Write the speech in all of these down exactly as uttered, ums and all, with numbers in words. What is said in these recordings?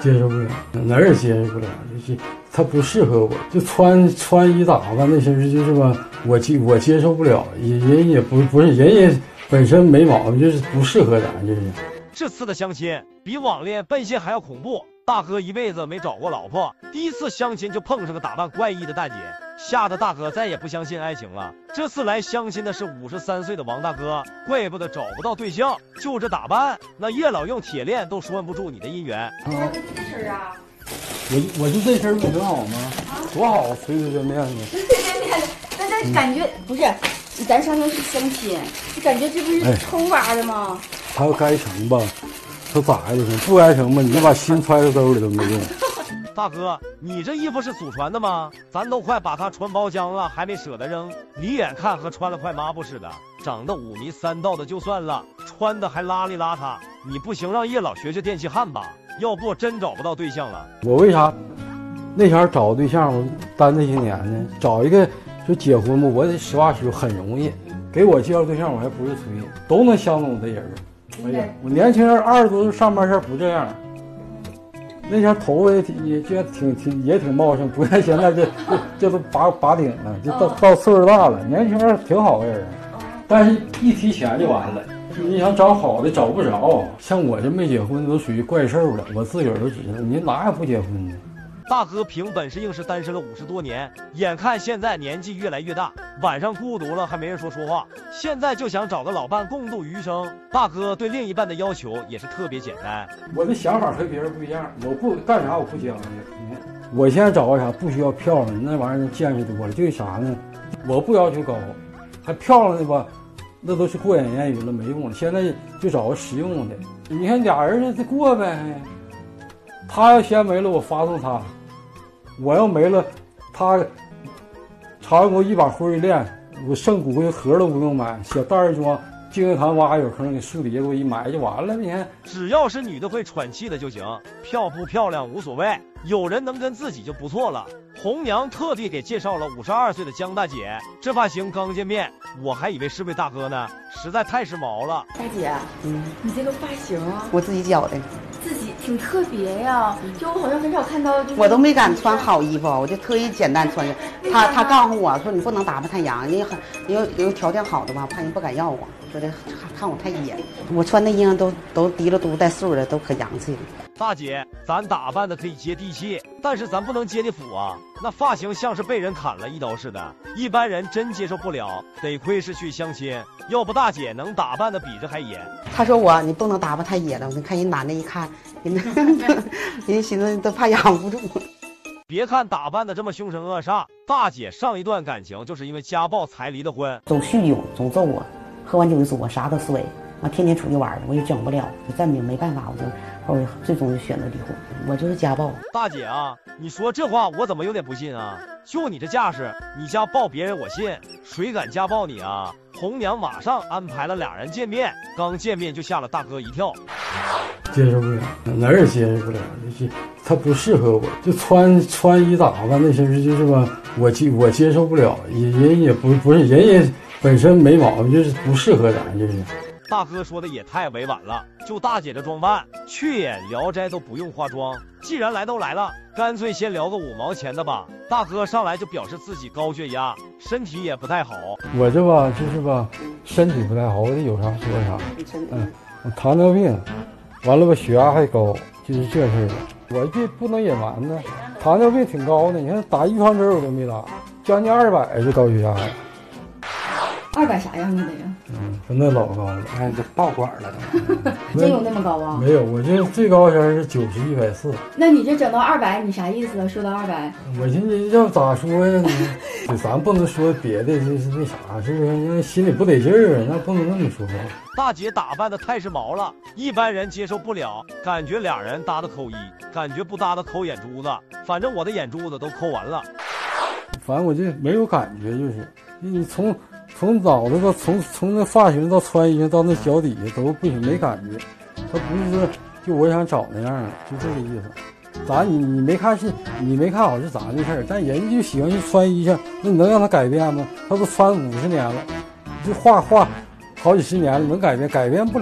接受不了，哪儿也接受不了，就是他不适合我，就穿穿衣打扮那些就是吧，我接我接受不了，人也不不是人也本身没毛病，就是不适合咱，就是。 这次的相亲比网恋奔现还要恐怖，大哥一辈子没找过老婆，第一次相亲就碰上个打扮怪异的大姐，吓得大哥再也不相信爱情了。这次来相亲的是五十三岁的王大哥，怪不得找不到对象，就这打扮，那叶老用铁链都拴不住你的姻缘。 啊，这身啊，我我就这身不挺好吗？啊，多好，随随便便的。随随便便的， 但但感觉、嗯、不是，咱上面是相亲，你感觉这不是偷挖的吗？ 哎，他要该成吧，他咋的就行；不该成吧，你就把心揣在兜里都没用。 大哥，你这衣服是祖传的吗？咱都快把它穿包浆了，还没舍得扔。离远看和穿了块抹布似的，长得五迷三道的就算了，穿的还邋里邋遢。你不行，让叶老学学电气焊吧，要不真找不到对象了。 我为啥那前找对象我单这些年呢？找一个就结婚嘛，我得实话实说，很容易。给我介绍对象，我还不是催，都能相中我的人。哎呀，我年轻人二十多岁上班前不这样。那前头发也挺也觉得挺挺也挺茂盛，不像现在这这这都拔拔顶了，就到到岁数大了，年轻人挺好的人，但是一提钱就完了。你想找好的找不着，像我这没结婚都属于怪兽了，我自个儿都知道，你哪也不结婚呢？ 大哥凭本事硬是单身了五十多年，眼看现在年纪越来越大，晚上孤独了还没人说说话，现在就想找个老伴共度余生。大哥对另一半的要求也是特别简单， 我的想法和别人不一样，我不干啥我不讲究。我现在找个啥不需要漂亮，那玩意儿见识多了，就是啥呢？我不要求高，还漂亮的吧，那都是过眼烟云了，没用了。现在就找个实用的。你看俩人这过呗，他要先没了，我发送他。我要没了，他常给我一把灰链，我剩骨灰盒都不用买，小袋儿装，净月潭挖有坑，给树底下给我一埋就完了。你看， 只要是女的会喘气的就行，漂不漂亮无所谓，有人能跟自己就不错了。红娘特地给介绍了五十二岁的江大姐，这发型刚见面，我还以为是位大哥呢，实在太时髦了。 大姐，嗯，你这个发型啊， 我自己绞的。 自己挺特别呀，就我好像很少看到，就是我都没敢穿好衣服，我就特意简单穿着。他他告诉我说你不能打扮太洋，你很有有条件好的吧，怕人不敢要我，说的看我太野。我穿的衣裳都都提了嘟带数的，都可洋气了。 大姐，咱打扮的可以接地气，但是咱不能接地府啊，那发型像是被人砍了一刀似的，一般人真接受不了。得亏是去相亲，要不大姐能打扮的比这还野。 他说我你不能打扮太野了，你看人男的一看，人人寻思都怕养不住。 别看打扮的这么凶神恶煞，大姐上一段感情就是因为家暴才离的婚， 总酗酒，总揍我，喝完酒就说啥都碎，啊，天天出去玩，我也整不了，就再没没办法，我就后来最终就选择离婚。我就是家暴。 大姐啊，你说这话我怎么有点不信啊？就你这架势，你家暴别人我信，谁敢家暴你啊？红娘马上安排了俩人见面，刚见面就吓了大哥一跳。 接受不了，哪儿也接受不了，就是他不适合我，就穿穿衣打扮那些就是吧，我接我接受不了，人也不不是人也本身没毛病，就是不适合咱，就是。 大哥说的也太委婉了，就大姐这装扮，去演聊斋都不用化妆。既然来都来了，干脆先聊个五毛钱的吧。大哥上来就表示自己高血压，身体也不太好。 我这吧就是吧，身体不太好，我得有啥说啥。嗯，我糖尿病，完了吧血压还高，就是这事儿了。我这不能隐瞒呢，糖尿病挺高的，你看打预防针我都没打，将近二百是高血压。 二百啥样的呀？ 嗯，那老高了，哎，这爆管了。 真有那么高啊？ 没有，我这最高前是九十一百四。 那你这整到二百，你啥意思啊？说到二百， 我寻思要咋说呀？你咱不能说别的，就是那啥，是不是？因为心里不得劲儿啊，那不能那么说话。 大姐打扮的太时髦了，一般人接受不了，感觉俩人搭的抠一，感觉不搭的抠眼珠子，反正我的眼珠子都抠完了。 反正我就没有感觉，就是你从。从脑袋到从从那发型到穿衣裳到那脚底下都不行，没感觉。他不是说就我想找那样，就这个意思。咱你你没看是，你没看好是咱的事儿，但人家就喜欢去穿衣裳，那你能让他改变吗？他都穿五十年了，就画画好几十年了，能改变？改变不了。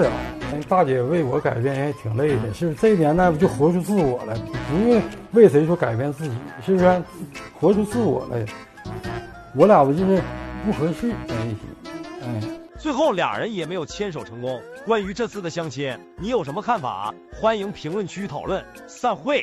大姐为我改变也挺累的，是不是？这年代不就活出自我了，不用为谁说改变自己，是不是？活出自我来，我俩不就是不合适在一起，哎。 最后俩人也没有牵手成功。关于这次的相亲，你有什么看法？欢迎评论区讨论。散会。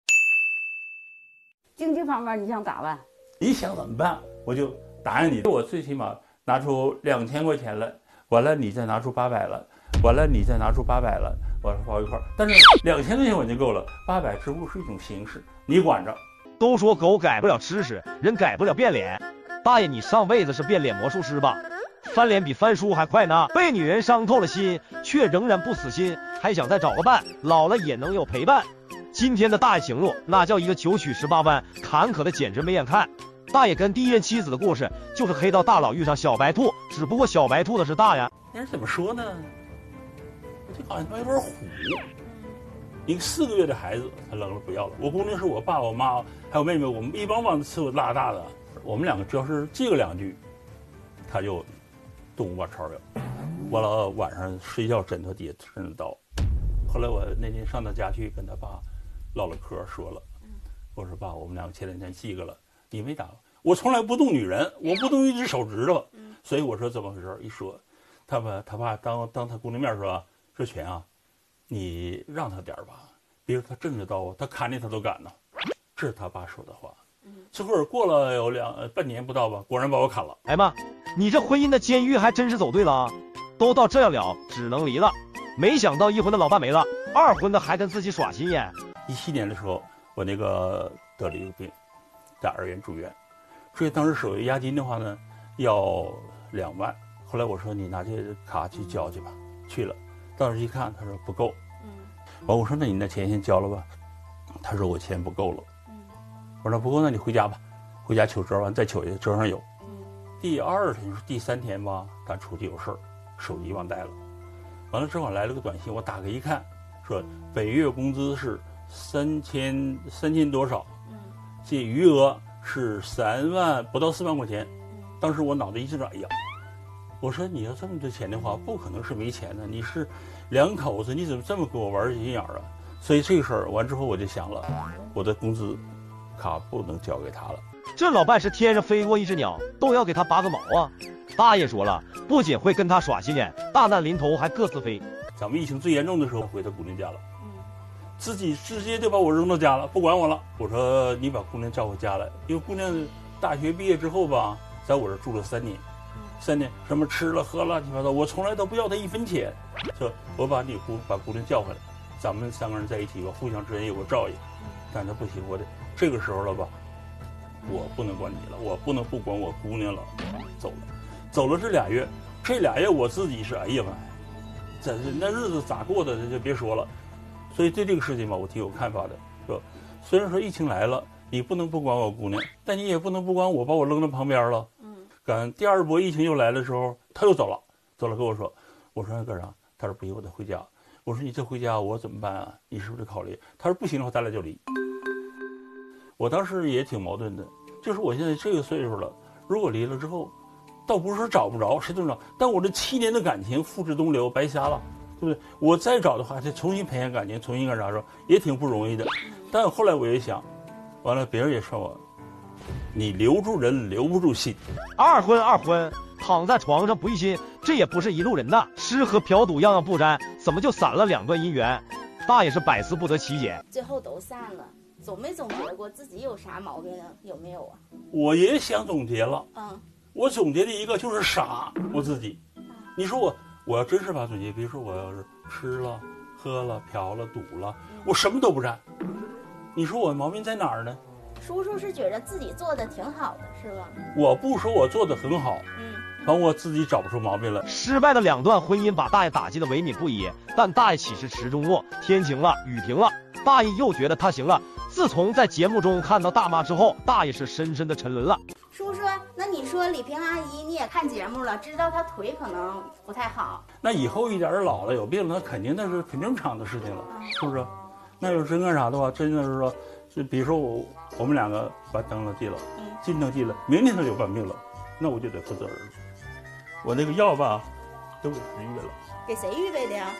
经济方面你想咋办？ 你想怎么办？我就答应你，我最起码拿出两千块钱来，完了你再拿出八百了，完了你再拿出八百了，完了包一块。但是两千块钱我就够了，八百只不过是一种形式，你管着。 都说狗改不了吃屎，人改不了变脸。大爷，你上辈子是变脸魔术师吧？翻脸比翻书还快呢，被女人伤透了心，却仍然不死心，还想再找个伴，老了也能有陪伴。今天的大爷行路，那叫一个九曲十八弯，坎坷的简直没眼看。大爷跟第一任妻子的故事，就是黑道大佬遇上小白兔，只不过小白兔的是大爷。 那怎么说呢？这好像他妈有点虎。一个四个月的孩子，他扔了不要了。我姑娘是我爸、我妈还有妹妹，我们一帮帮伺候拉大的。我们两个只要是记个两句，他就动五把钞票。完了晚上睡觉枕头底下抻着刀。后来我那天上他家去跟他爸唠了嗑，说了，我说爸，我们两个前两天记个了，你没打我从来不动女人，我不动一只手指头，所以我说怎么回事？一说，他把他爸当当他姑娘面说说全啊，你让他点吧，别说他正着刀，他砍你他都敢呢。这是他爸说的话。这会儿过了有两半年不到吧，果然把我砍了。 哎妈，你这婚姻的监狱还真是走对了啊！都到这样了，只能离了。没想到一婚的老伴没了，二婚的还跟自己耍心眼。 一七年的时候，我那个得了一个病，在二院住院。所以当时手续押金的话呢，要两万。后来我说你拿这卡去交去吧，去了，当时一看他说不够。嗯。完我说那你那钱先交了吧，他说我钱不够了。嗯。我说不够，那你回家吧，回家求折完再求去，折上有。嗯。第二天是第三天吧，他出去有事儿，手机忘带了。完了正好来了个短信，我打开一看，说本月工资是三千三千多少，嗯，这余额是三万不到四万块钱。当时我脑袋一阵哎呀，我说你要这么多钱的话，不可能是没钱的，你是两口子，你怎么这么跟我玩心眼儿啊？所以这个事儿完之后，我就想了，我的工资卡不能交给他了。 这老伴是天上飞过一只鸟，都要给他拔个毛啊！大爷说了，不仅会跟他耍心眼，大难临头还各自飞。 咱们疫情最严重的时候，回他姑娘家了，嗯，自己直接就把我扔到家了，不管我了。我说你把姑娘叫回家来，因为姑娘大学毕业之后吧，在我这住了三年，三年什么吃了喝了乱七八糟，我从来都不要她一分钱。说我把你姑把姑娘叫回来，咱们三个人在一起吧，互相之间有个照应。但他不行，我得这个时候了吧，我不能管你了，我不能不管我姑娘了，走了。走了这俩月，这俩月我自己是哎呀妈呀，这那日子咋过的就别说了。所以对这个事情吧，我挺有看法的，说虽然说疫情来了，你不能不管我姑娘，但你也不能不管我，把我扔到旁边了。嗯。赶第二波疫情又来的时候，他又走了，走了跟我说，我说干啥？他说不行，我得回家。我说你这回家我怎么办啊？你是不是考虑？他说不行的话，咱俩就离。我当时也挺矛盾的，就是我现在这个岁数了，如果离了之后。倒不是说找不着，谁都找，但我这七年的感情付之东流，白瞎了，对不对？我再找的话，再重新培养感情，重新干啥时候也挺不容易的。但后来我也想，完了别人也说我，你留住人留不住心。 二婚二婚，躺在床上不一心，这也不是一路人呐。吃喝嫖赌样样不沾，怎么就散了两段姻缘？大爷是百思不得其解。 最后都散了，总没总结过自己有啥毛病有没有啊？ 我也想总结了， 嗯。 我总结的一个就是傻，我自己。你说我，我要真是把总结，比如说我要是吃了、喝了、嫖了、赌了，我什么都不沾。你说我毛病在哪儿呢？ 叔叔是觉得自己做的挺好的，是吧？ 我不说我做的很好，嗯，反正我自己找不出毛病来。 失败的两段婚姻把大爷打击的萎靡不已，但大爷岂是池中物？天晴了，雨停了，大爷又觉得他行了。自从在节目中看到大妈之后，大爷是深深的沉沦了。 叔叔，那你说李萍阿姨你也看节目了，知道她腿可能不太好。 那以后一点老了有病了，那肯定那是很正常的事情了，嗯、是不是？那要真干啥的话，真的是说，就比如说我我们两个把登了记了，嗯，进登记了，明天他就犯病了，那我就得负责任。我那个药吧，都给谁预备了？ 给谁预备的呀？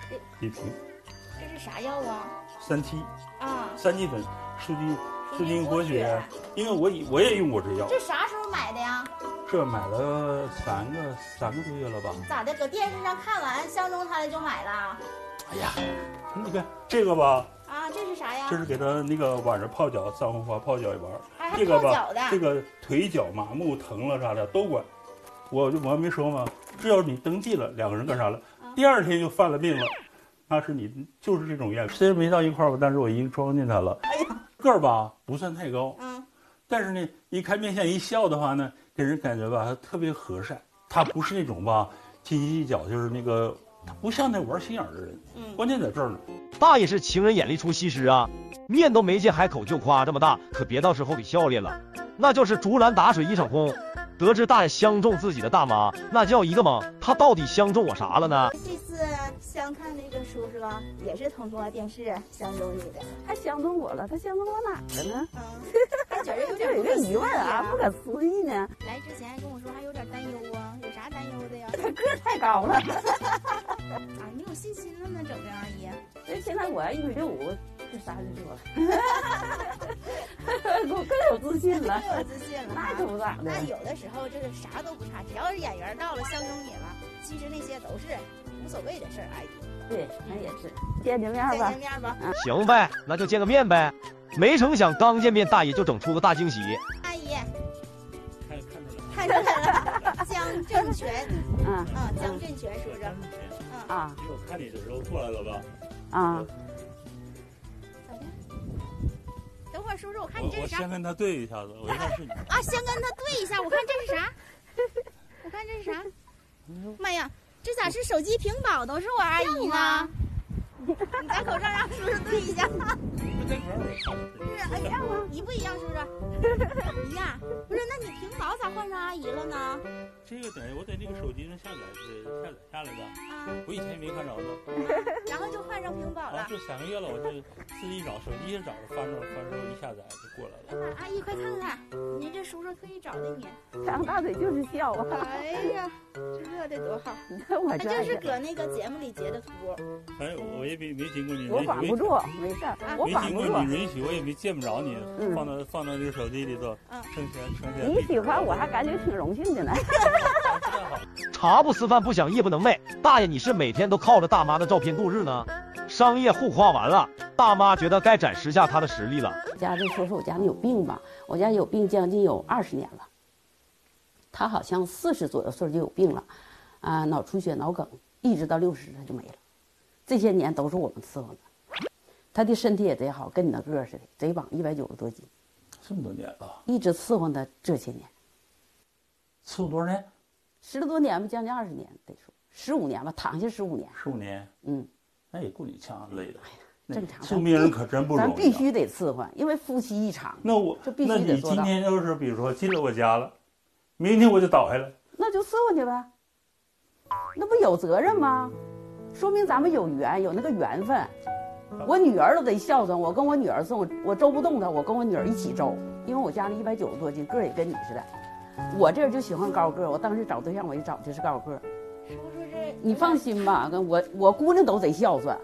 一瓶。 这是啥药啊？ 三七啊， 三七粉，促进促进活血。因为我我也用过这药。 这啥时候买的呀？ 这买了三个三个多月了吧？ 咋的？搁电视上看完相中他的就买了？ 哎呀，你看这个吧。 啊，这是啥呀？ 这是给他那个晚上泡脚，三红花泡脚一丸。 还还这个吧， 泡脚的。 这个腿脚麻木疼了啥的都管。我就我还没说嘛，只要你登记了，两个人干啥了，啊、第二天就犯了病了，那是你就是这种愿。虽然没到一块儿吧，但是我已经装进他了。哎呀，个儿吧不算太高，嗯，但是呢，一看面相一笑的话呢，给人感觉吧他特别和善。他不是那种吧斤斤计较，就是那个。他不像那玩心眼的人，嗯，关键在这儿呢。 大爷是情人眼里出西施啊，面都没见，海口就夸这么大，可别到时候给笑裂了，那就是竹篮打水一场空。得知大爷相中自己的大妈，那叫一个懵，他到底相中我啥了呢？ 这次相看那个叔叔也是通过电视相中你的， 他相中我了，他相中我哪儿了呢？ 嗯，他觉得有点有个疑问啊，不可思议呢。 来之前跟我说还有点担忧啊，有啥担忧的呀？ 他个儿太高了。 啊，你有信心了呢，整的阿姨。 所以现在我要一米六五，这啥就做了。我更有自信了， 更有自信了。 那可不咋的。 那有的时候这个啥都不差，只要是眼缘到了，相中你了，其实那些都是无所谓的事儿，阿姨。 对，那也是见见面吧。 见见面吧。 嗯、 行呗，那就见个面呗。没成想刚见面，大爷就整出个大惊喜。 阿姨， 看看出来， 看出来了，江振全。 嗯嗯，江振全叔叔。 嗯啊。 我看你的时候过来了吧？ 啊。 咋的？等会儿叔叔，我看你这是啥？ 我先跟他对一下子，我一看是你。 啊，先跟他对一下，我看这是啥？我看这是啥？妈呀，这咋是手机屏保都是我阿姨呢？你戴口罩让叔叔对一下。 不戴口罩是一样吗？一不一样，叔叔？一样。不是，那你屏保咋换上阿姨了呢？ 这个等我在那个手机上下载的，下载下来的。啊。我以前也没看着呢。 然后就换上屏保了。 啊，这三个月了，我就自己找手机上找着，翻着翻着一下载就过来了。 阿姨快看看，您这叔叔特意找的你。 张大嘴就是笑啊！ 哎呀，这乐得多好！ 你看我这就是搁那个节目里截的图。 反正我也没没经过你， 我管不住，没事儿，我管不住。 没经过你允许，我也没见不着你， 嗯、 放到放到这个手机里头， 嗯， 成天成天。 你喜欢我还感觉挺荣幸的呢。 茶不思饭不想夜不能寐，大爷你是每天都靠着大妈的照片度日呢？商业互夸完了，大妈觉得该展示下她的实力了。 我家这说说我家那有病吧，我家有病将近有二十年了。他好像四十左右岁就有病了，啊、呃，脑出血、脑梗，一直到六十他就没了。这些年都是我们伺候的。他的身体也贼好，跟你那个似的，贼棒，一百九十多斤。 这么多年了， 一直伺候他这些年。 伺候多少年？ 十多年吧，将近二十年得说，十五年吧，躺下十五年。 十五年， 嗯， 那也够你呛累的。 哎呀，正常。 伺候病人可真不容易、啊。 咱必须得伺候，因为夫妻一场。 那我这必须得做到。 那你今天要是比如说进了我家了，明天我就倒下了， 那就伺候去呗。那不有责任吗？说明咱们有缘，有那个缘分。我女儿都得孝顺，我跟我女儿送，我周不动她，我跟我女儿一起周，因为我家里一百九十多斤，个儿也跟你似的。我这人就喜欢高个儿，我当时找对象我一找就是高个儿。 叔叔这， 你放心吧，跟我我姑娘都贼孝顺。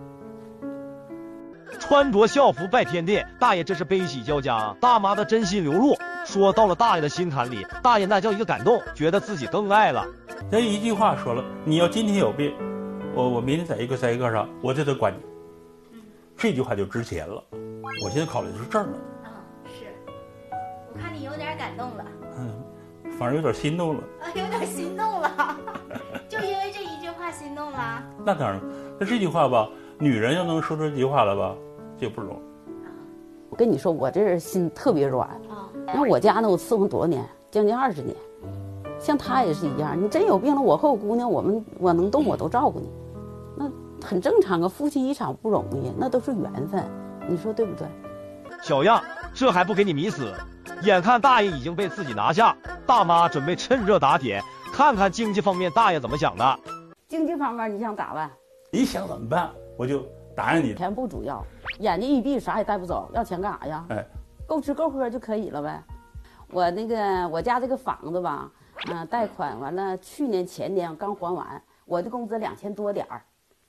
穿着校服拜天地，大爷这是悲喜交加，大妈的真心流露，说到了大爷的心坎里，大爷那叫一个感动，觉得自己更爱了。 这一句话说了，你要今天有病，我我明天在一个在一个上，我就得管你。这句话就值钱了。我现在考虑的是这儿呢。 嗯，是。我看你有点感动了。 嗯，反而有点心动了。 啊，有点心动了，就因为这一句话心动了。 那当然，那这句话吧，女人要能说出这句话来吧，这不容易。 我跟你说，我这人心特别软啊。那我家呢，我伺候多少年，将近二十年。像他也是一样，你真有病了，我和我姑娘，我们我能动我都照顾你，那很正常啊。夫妻一场不容易，那都是缘分，你说对不对？ 小样，这还不给你迷死？眼看大爷已经被自己拿下，大妈准备趁热打铁，看看经济方面大爷怎么想的。 经济方面你想咋办？ 你想怎么办，我就答应你。 钱不主要，眼睛一闭啥也带不走，要钱干啥呀？ 哎， 够吃够喝就可以了呗。我那个我家这个房子吧，嗯、呃，贷款完了，去年前年刚还完，我的工资两千多点儿。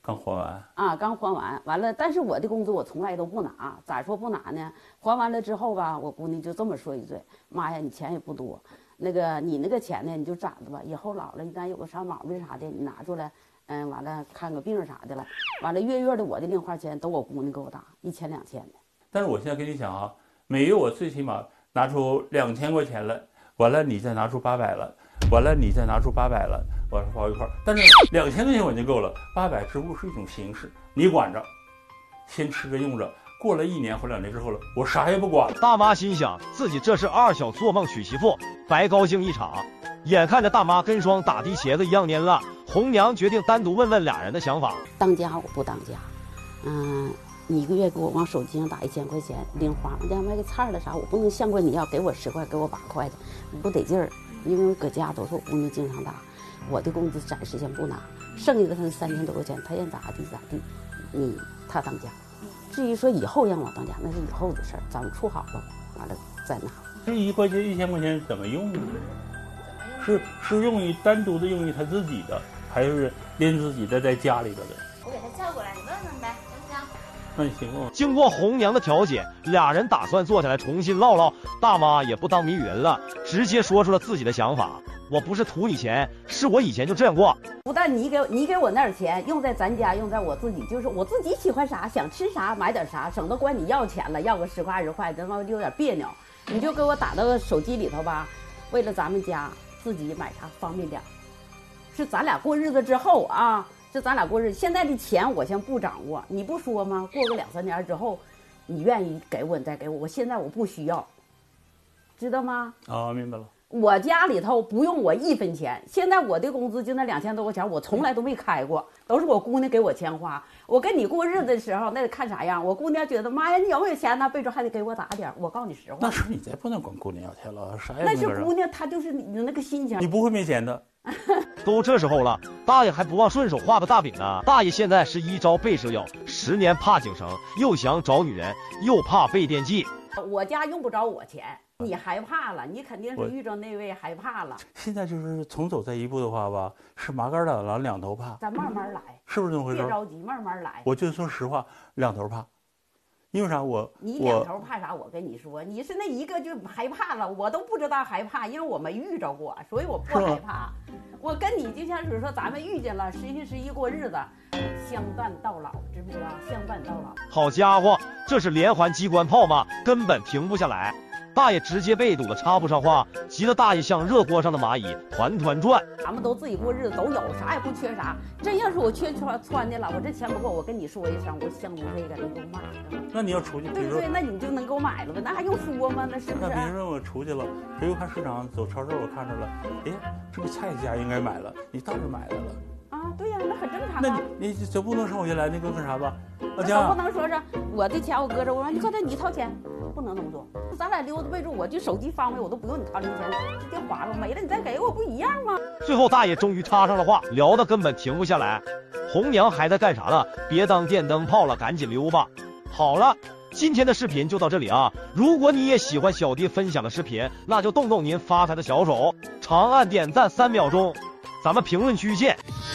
刚还完啊，刚还完，完了，但是我的工资我从来都不拿，咋说不拿呢？还完了之后吧，我姑娘就这么说一句：“妈呀，你钱也不多，那个你那个钱呢，你就攒着吧，以后老了，你咱有个啥毛病啥的，你拿出来，嗯，完了看个病啥的了，完了月月的我的零花钱都我姑娘给我打，一千两千的。 但是我现在跟你讲啊，每月我最起码拿出两千块钱来，完了你再拿出八百了，完了你再拿出八百了。”我说包一块，但是两千块钱我就够了。八百支付是一种形式，你管着，先吃着用着。过了一年或两年之后了，我啥也不管。 大妈心想，自己这是二小做梦娶媳妇，白高兴一场。眼看着大妈跟双打的鞋子一样蔫了，红娘决定单独问问俩人的想法。 当家我不当家，嗯，你一个月给我往手机上打一千块钱零花，我家买个菜了啥，我不能像过你要给我十块，给我八块的，不得劲儿。因为我搁家都是我姑娘经常打。我的工资暂时先不拿，剩下的他三千多块钱，他愿咋地咋地，你他当家。至于说以后让我当家，那是以后的事儿，咱们处好了，完了再拿。 这一块钱一千块钱怎么用呢？是是用于单独的用于他自己的，还是连自己的在家里头的？ 我给他叫过来，你问问呗，行不行？ 那你行吗？ 经过红娘的调解，俩人打算坐下来重新唠唠。大妈也不当谜语人了，直接说出了自己的想法。我不是图你钱，是我以前就这样过。 不但你给你给我那点钱用在咱家，用在我自己，就是我自己喜欢啥，想吃啥买点啥，省得管你要钱了，要个十块二十块，他妈有点别扭。你就给我打到手机里头吧，为了咱们家自己买啥方便点。是咱俩过日子之后啊，是咱俩过日子。现在的钱我先不掌握，你不说吗？过个两三年之后，你愿意给我你再给我，我现在我不需要，知道吗？ 啊，明白了。 我家里头不用我一分钱，现在我的工资就那两千多块钱，我从来都没开过，都是我姑娘给我钱花。我跟你过日子的时候，那得看啥样。我姑娘觉得，妈呀，你有没有钱呢？备注还得给我打点。我告诉你实话， 那时候你再不能管姑娘要钱了，啥也那是姑娘，她就是你那个心情。 你不会没钱的。 都这时候了，大爷还不忘顺手画个大饼呢。大爷现在是一朝被蛇咬，十年怕井绳，又想找女人，又怕被惦记。 我家用不着我钱。你害怕了，你肯定是遇着那位害怕了。 现在就是从走这一步的话吧，是麻杆打狼两头怕。 咱慢慢来， 是不是这么回事？ 别着急，慢慢来。 我就说实话，两头怕，因为啥？我你两头怕啥？我跟你说，你是那一个就害怕了，我都不知道害怕，因为我没遇着过，所以我不害怕。我跟你就像是说，咱们遇见了，实心实意过日子，相伴到老，知不知道？相伴到老。 好家伙，这是连环机关炮吗？根本停不下来。大爷直接被堵了，插不上话，急得大爷像热锅上的蚂蚁，团团转。 咱们都自己过日子，都有啥也不缺啥。真要是我缺穿穿的了，我这钱不够，我跟你说一声，我相中这个，你给我买了。 那你要出去， 对不对？那你就能给我买了呗，那还用说吗？那是不是？ 那比如说我出去了，比如看市场走超市，我看着了，哎，这个菜价应该买了，你倒是买来了。 啊，对呀、啊，那很正常、啊。 那你你这不能上我原来那个干啥吧？ 那总不能说是我的钱我搁这，我说你快点你掏钱，不能这么做。咱俩溜达备注，我就手机方便，我都不用你掏零钱，直接划了，没了你再给我，不一样吗？ 最后大爷终于插上了话，聊得根本停不下来。红娘还在干啥呢？别当电灯泡了，赶紧溜吧。好了，今天的视频就到这里啊！如果你也喜欢小弟分享的视频，那就动动您发财的小手，长按点赞三秒钟。咱们评论区见。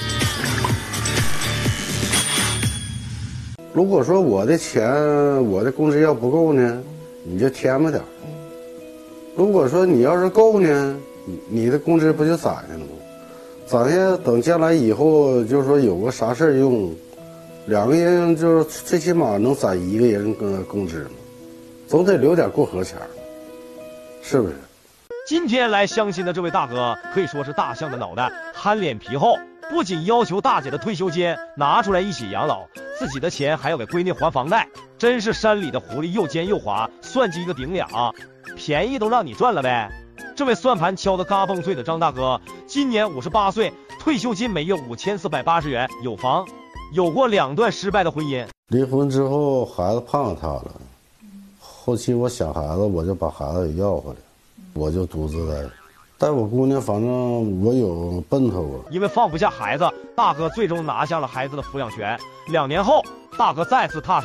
如果说我的钱，我的工资要不够呢，你就添吧点；如果说你要是够呢，你的工资不就攒下了吗？攒下等将来以后，就是说有个啥事儿用，两个人就是最起码能攒一个人个工资嘛，总得留点过河钱，是不是？ 今天来相亲的这位大哥可以说是大象的脑袋，憨脸皮厚，不仅要求大姐的退休金拿出来一起养老，自己的钱还要给闺女还房贷，真是山里的狐狸又尖又滑，算计一个顶两，便宜都让你赚了呗。这位算盘敲得嘎嘣脆的张大哥，今年五十八岁，退休金每月五千四百八十元，有房，有过两段失败的婚姻。 离婚之后孩子判了他了，后期我想孩子，我就把孩子给要回来，我就独自带。带我姑娘，反正我有奔头啊。 因为放不下孩子，大哥最终拿下了孩子的抚养权。两年后，大哥再次踏上了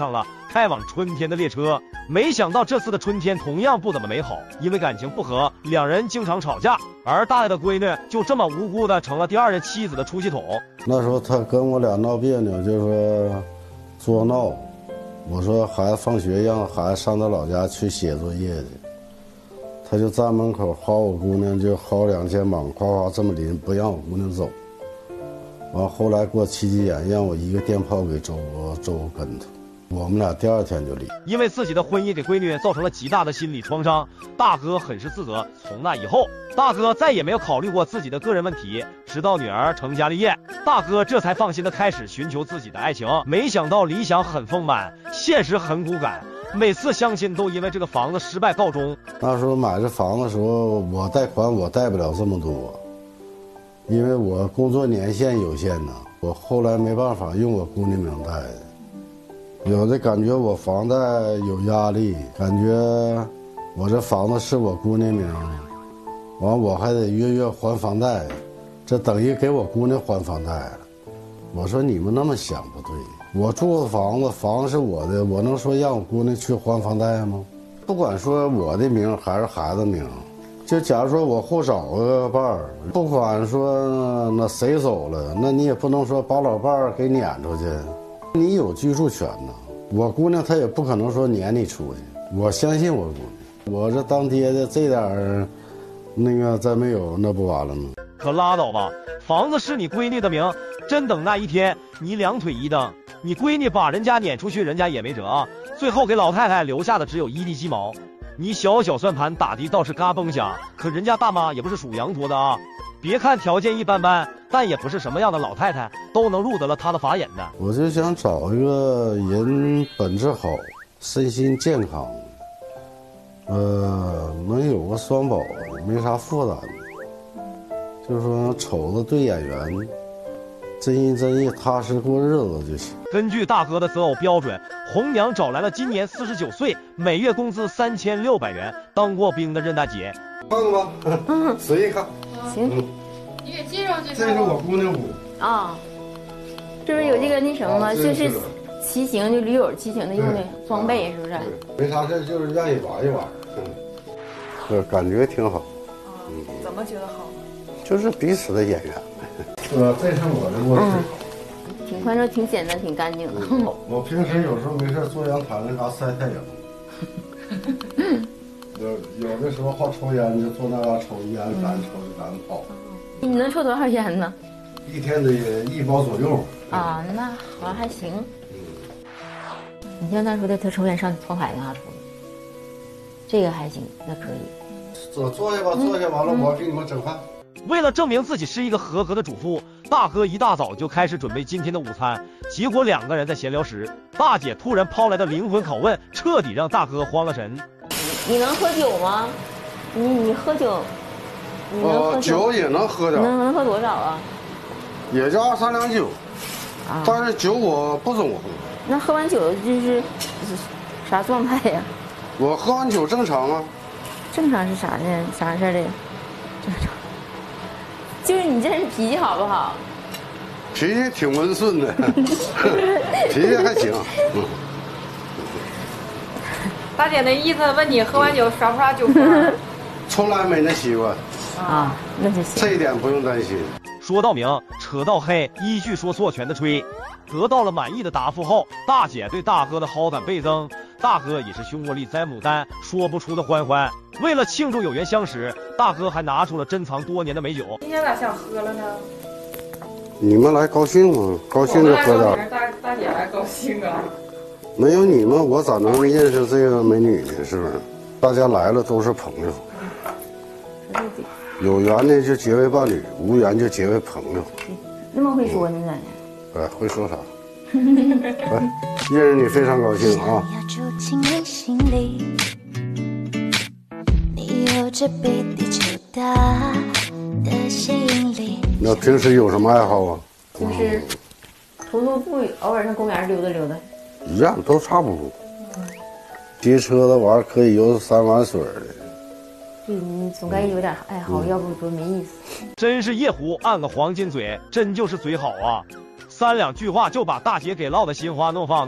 开往春天的列车。没想到这次的春天同样不怎么美好，因为感情不和，两人经常吵架，而大爷的闺女就这么无辜的成了第二任妻子的出气筒。 那时候他跟我俩闹别扭，就说作闹。我说孩子放学让孩子上他老家去写作业去，他就站门口薅我姑娘，就薅两肩膀，夸夸这么拎，不让我姑娘走。完后来给我骑急眼，让我一个电炮给周周跟头。我们俩第二天就离。 因为自己的婚姻给闺女造成了极大的心理创伤，大哥很是自责。从那以后，大哥再也没有考虑过自己的个人问题，直到女儿成家立业，大哥这才放心的开始寻求自己的爱情。没想到理想很丰满，现实很骨感，每次相亲都因为这个房子失败告终。 那时候买这房子的时候，我贷款我贷不了这么多，因为我工作年限有限呢。我后来没办法用我姑娘名贷的。有的感觉我房贷有压力，感觉我这房子是我姑娘名，完我还得月月还房贷，这等于给我姑娘还房贷了。我说你们那么想不对，我住的房子，房子是我的，我能说让我姑娘去还房贷吗？不管说我的名还是孩子名，就假如说我后找个伴儿，不管说那谁走了，那你也不能说把老伴儿给撵出去。你有居住权呢，我姑娘她也不可能说撵你出去。我相信我姑娘，我这当爹的这点儿那个再没有，那不完了吗？ 可拉倒吧，房子是你闺女的名，真等那一天你两腿一蹬，你闺女把人家撵出去，人家也没辙啊。最后给老太太留下的只有一地鸡毛。你小小算盘打的倒是嘎嘣响，可人家大妈也不是属羊驼的啊。别看条件一般般，但也不是什么样的老太太都能入得了她的法眼的。 我就想找一个人本质好，身心健康，呃，能有个双保，没啥负担，就是说瞅着对眼缘，真心真意，踏实过日子就行。 根据大哥的择偶标准，红娘找来了今年四十九岁，每月工资三千六百元，当过兵的任大姐。 看看吧，嗯，随意看。 行， 嗯， 你给介绍介绍。 这是我姑娘屋啊，这不是有这个那什么吗？就是骑行，就驴友骑行的用的装备，是不是？ 没啥事，就是让你玩一玩。嗯，这感觉挺好。 嗯，怎么觉得好？ 就是彼此的眼缘。呃，这是我的卧室。 嗯，挺宽敞，挺简单，挺干净的。 我平时有时候没事坐阳台那嘎晒太阳。有有的时候好抽烟，就坐那嘎抽烟，干抽干跑。 你能抽多少烟呢？ 一天得一包左右。 啊，那好像还行。嗯。你像他说的，他抽烟上窗台那嘎抽的，这个还行，那可以。 坐坐下吧，坐下完了，我给你们整饭。 为了证明自己是一个合格的主妇，大哥一大早就开始准备今天的午餐。结果两个人在闲聊时，大姐突然抛来的灵魂拷问，彻底让大哥慌了神。 你能喝酒吗？你你喝酒，你能喝酒？酒也能喝点。 能能喝多少啊？ 也就二三两酒，啊、但是酒我不总喝。 那喝完酒就是啥状态呀？ 我喝完酒正常啊。 正常是啥呢？啥事儿的？正常。就是你这人脾气好不好？ 脾气挺温顺的，脾气还行。嗯。 大姐那意思问你喝完酒耍不耍酒疯？ 从来没那习惯。 啊，那就行。 这一点不用担心。 说到明，扯到黑，一句说错全的吹。得到了满意的答复后，大姐对大哥的好感倍增，大哥也是胸窝里栽牡丹，说不出的欢欢。为了庆祝有缘相识，大哥还拿出了珍藏多年的美酒。 今天咋想喝了呢？ 你们来高兴吗？高兴就喝点。 大大姐还高兴啊？ 没有你们，我咋能认识这个美女呢？是不是？大家来了都是朋友，有缘的就结为伴侣，无缘就结为朋友。 那么会说呢，咱、 嗯？哎，会说啥？来，认识你非常高兴啊！那平时有什么爱好啊？ 就是徒徒步，偶尔上公园溜达溜达。 一样都差不多。骑车的玩可以游三碗水的。 对，你总该有点爱好，嗯、要不多没意思。 真是夜壶按个黄金嘴，真就是嘴好啊！三两句话就把大姐给唠的心花怒放的。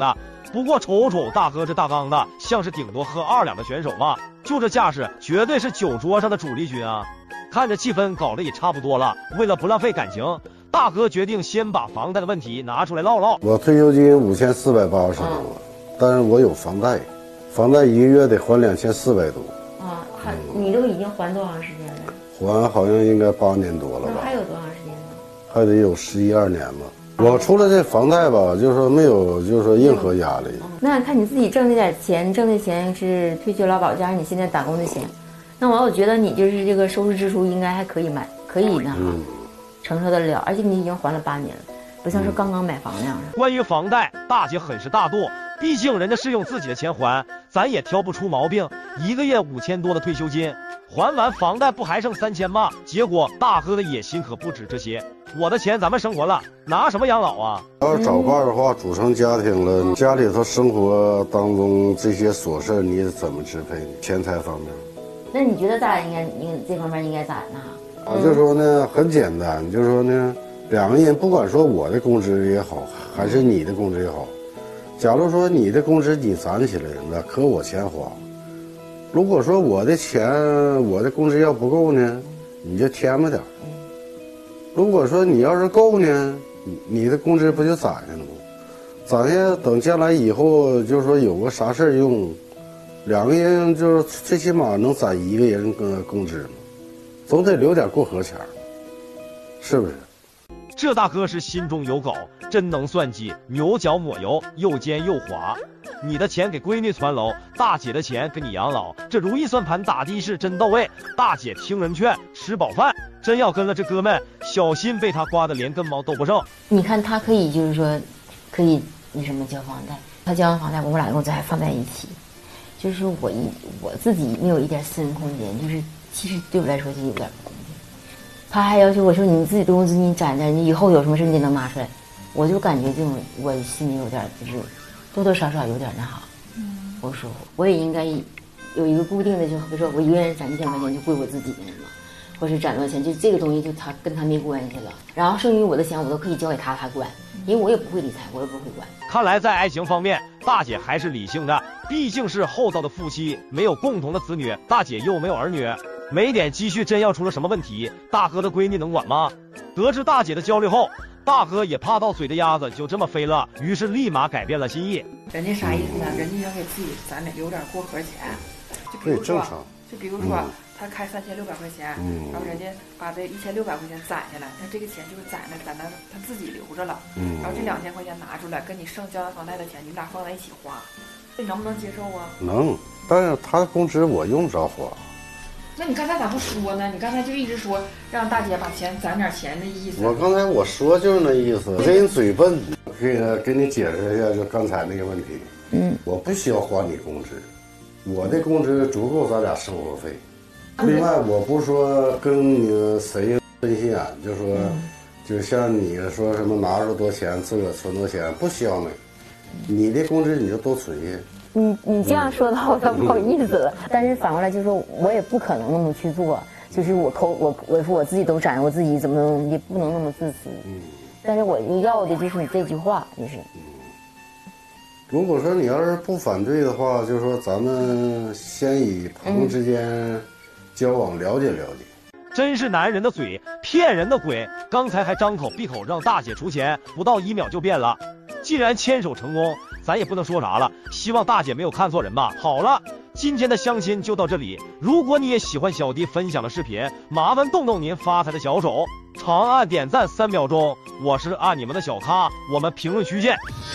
不过瞅瞅大哥这大缸的，像是顶多喝二两的选手嘛，就这架势，绝对是酒桌上的主力军啊！看着气氛搞得也差不多了，为了不浪费感情，大哥决定先把房贷的问题拿出来唠唠。 我退休金五千四百八十多，但是我有房贷，房贷一个月得还两千四百多。 啊，还你都已经还多长时间了？ 还好像应该八年多了吧？ 还有多长时间呢？ 还得有十一二年吧。我除了这房贷吧，就是说没有，就是说任何压力。 嗯、那看你自己挣那点钱，挣的钱是退休劳保加上你现在打工的钱，那我我觉得你就是这个收入支出应该还可以买，可以呢，嗯、承受得了。而且你已经还了八年了，不像是刚刚买房那样的。 关于房贷，大姐很是大度，毕竟人家是用自己的钱还，咱也挑不出毛病。一个月五千多的退休金，还完房贷不还剩三千吗？结果大哥的野心可不止这些。我的钱咱们生活了，拿什么养老啊？ 要是找伴的话，组成家庭了，你家里头生活当中这些琐事你怎么支配呢？钱财方面。 那你觉得咱俩应该应这方面应该咋呢？ 啊，就说呢，很简单，就说呢，两个人不管说我的工资也好，还是你的工资也好，假如说你的工资你攒起来，那可我钱花。如果说我的钱我的工资要不够呢，你就添吧点。如果说你要是够呢，你的工资不就攒下了吗？攒下等将来以后，就是说有个啥事用，两个人就是最起码能攒一个人工工资嘛，总得留点过河钱，是不是？ 这大哥是心中有狗，真能算计，牛角抹油，又尖又滑。你的钱给闺女攒楼，大姐的钱给你养老，这如意算盘打的是真到位。大姐听人劝，吃饱饭，真要跟了这哥们，小心被他刮得连根毛都不剩。 你看他可以就是说，可以那什么交房贷，他交完房贷，我们俩的工资还放在一起，就是说我一我自己没有一点私人空间，就是其实对我来说就有点不公平。他还要求我说你自己的工资你攒着，你以后有什么事你能拿出来，我就感觉这种我心里有点就是多多少少有点那啥，嗯，不舒服。我也应该有一个固定的，就比如说我一个人攒一千块钱就归我自己的嘛，或是攒多少钱，就这个东西就他跟他没关系了。然后剩余我的钱我都可以交给他，他管，因为我也不会理财，我也不会管。 看来在爱情方面，大姐还是理性的，毕竟是厚道的夫妻，没有共同的子女，大姐又没有儿女，没点积蓄真要出了什么问题，大哥的闺女能管吗？得知大姐的焦虑后，大哥也怕到嘴的鸭子就这么飞了，于是立马改变了心意。 人家啥意思呢？人家要给自己攒点留点过河钱，就比如说，就比如说、嗯、他开三千六百块钱，嗯、然后人家把这一千六百块钱攒下来，那这个钱就是攒着攒着他自己留着了，嗯、然后这两千块钱拿出来跟你剩交完房贷的钱，你们俩放在一起花，你能不能接受啊？ 能，但是他的工资我用不着花。 那你刚才咋不说呢？你刚才就一直说让大姐把钱攒点钱的意思。 我刚才我说就是那意思，这人嘴笨，给给你解释一下，就刚才那个问题。嗯，我不需要花你工资，我的工资足够咱俩生活费。另外，我不是说跟你谁分心眼，就说，嗯、就像你说什么拿出多钱自个存多钱，不需要那个，你的工资你就多存下。 你你这样说的话，我倒不好意思了。但是反过来就是说，我也不可能那么去做。就是我抠我我说我自己都攒，我自己怎么能也不能那么自私。嗯。但是我要的就是你这句话，就是。嗯。 如果说你要是不反对的话，就是说咱们先以朋友之间交往了解了解。 真是男人的嘴骗人的鬼！刚才还张口闭口让大姐出钱，不到一秒就变了。既然牵手成功，咱也不能说啥了，希望大姐没有看错人吧。好了，今天的相亲就到这里。如果你也喜欢小弟分享的视频，麻烦动动您发财的小手，长按点赞三秒钟。我是按你们的小咖，我们评论区见。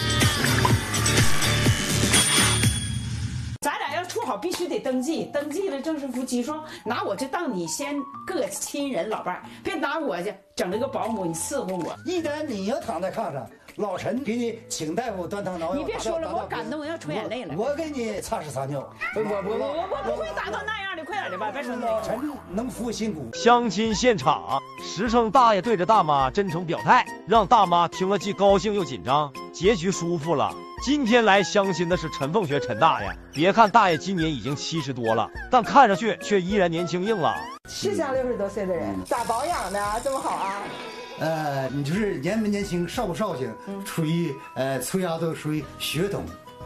咱俩要处好必须得登记，登记了正式夫妻双，拿我这当你先个亲人老伴儿，别拿我去整了个保姆你伺候我。 一旦你要躺在炕上，老陈给你请大夫端汤挠药， 你别说了，我感动要出眼泪了。 我给你擦屎撒尿， 我我我我我不会达到那样的，快点的吧，别说老陈能服辛苦。 相亲现场，实诚大爷对着大妈真诚表态，让大妈听了既高兴又紧张，结局舒服了。今天来相亲的是陈凤学陈大爷，别看大爷今年已经七十多了，但看上去却依然年轻硬朗。 是像六十多岁的人，咋保养的这么好啊？ 呃，你就是年不年轻，少不少轻，属于呃催芽都属于血统。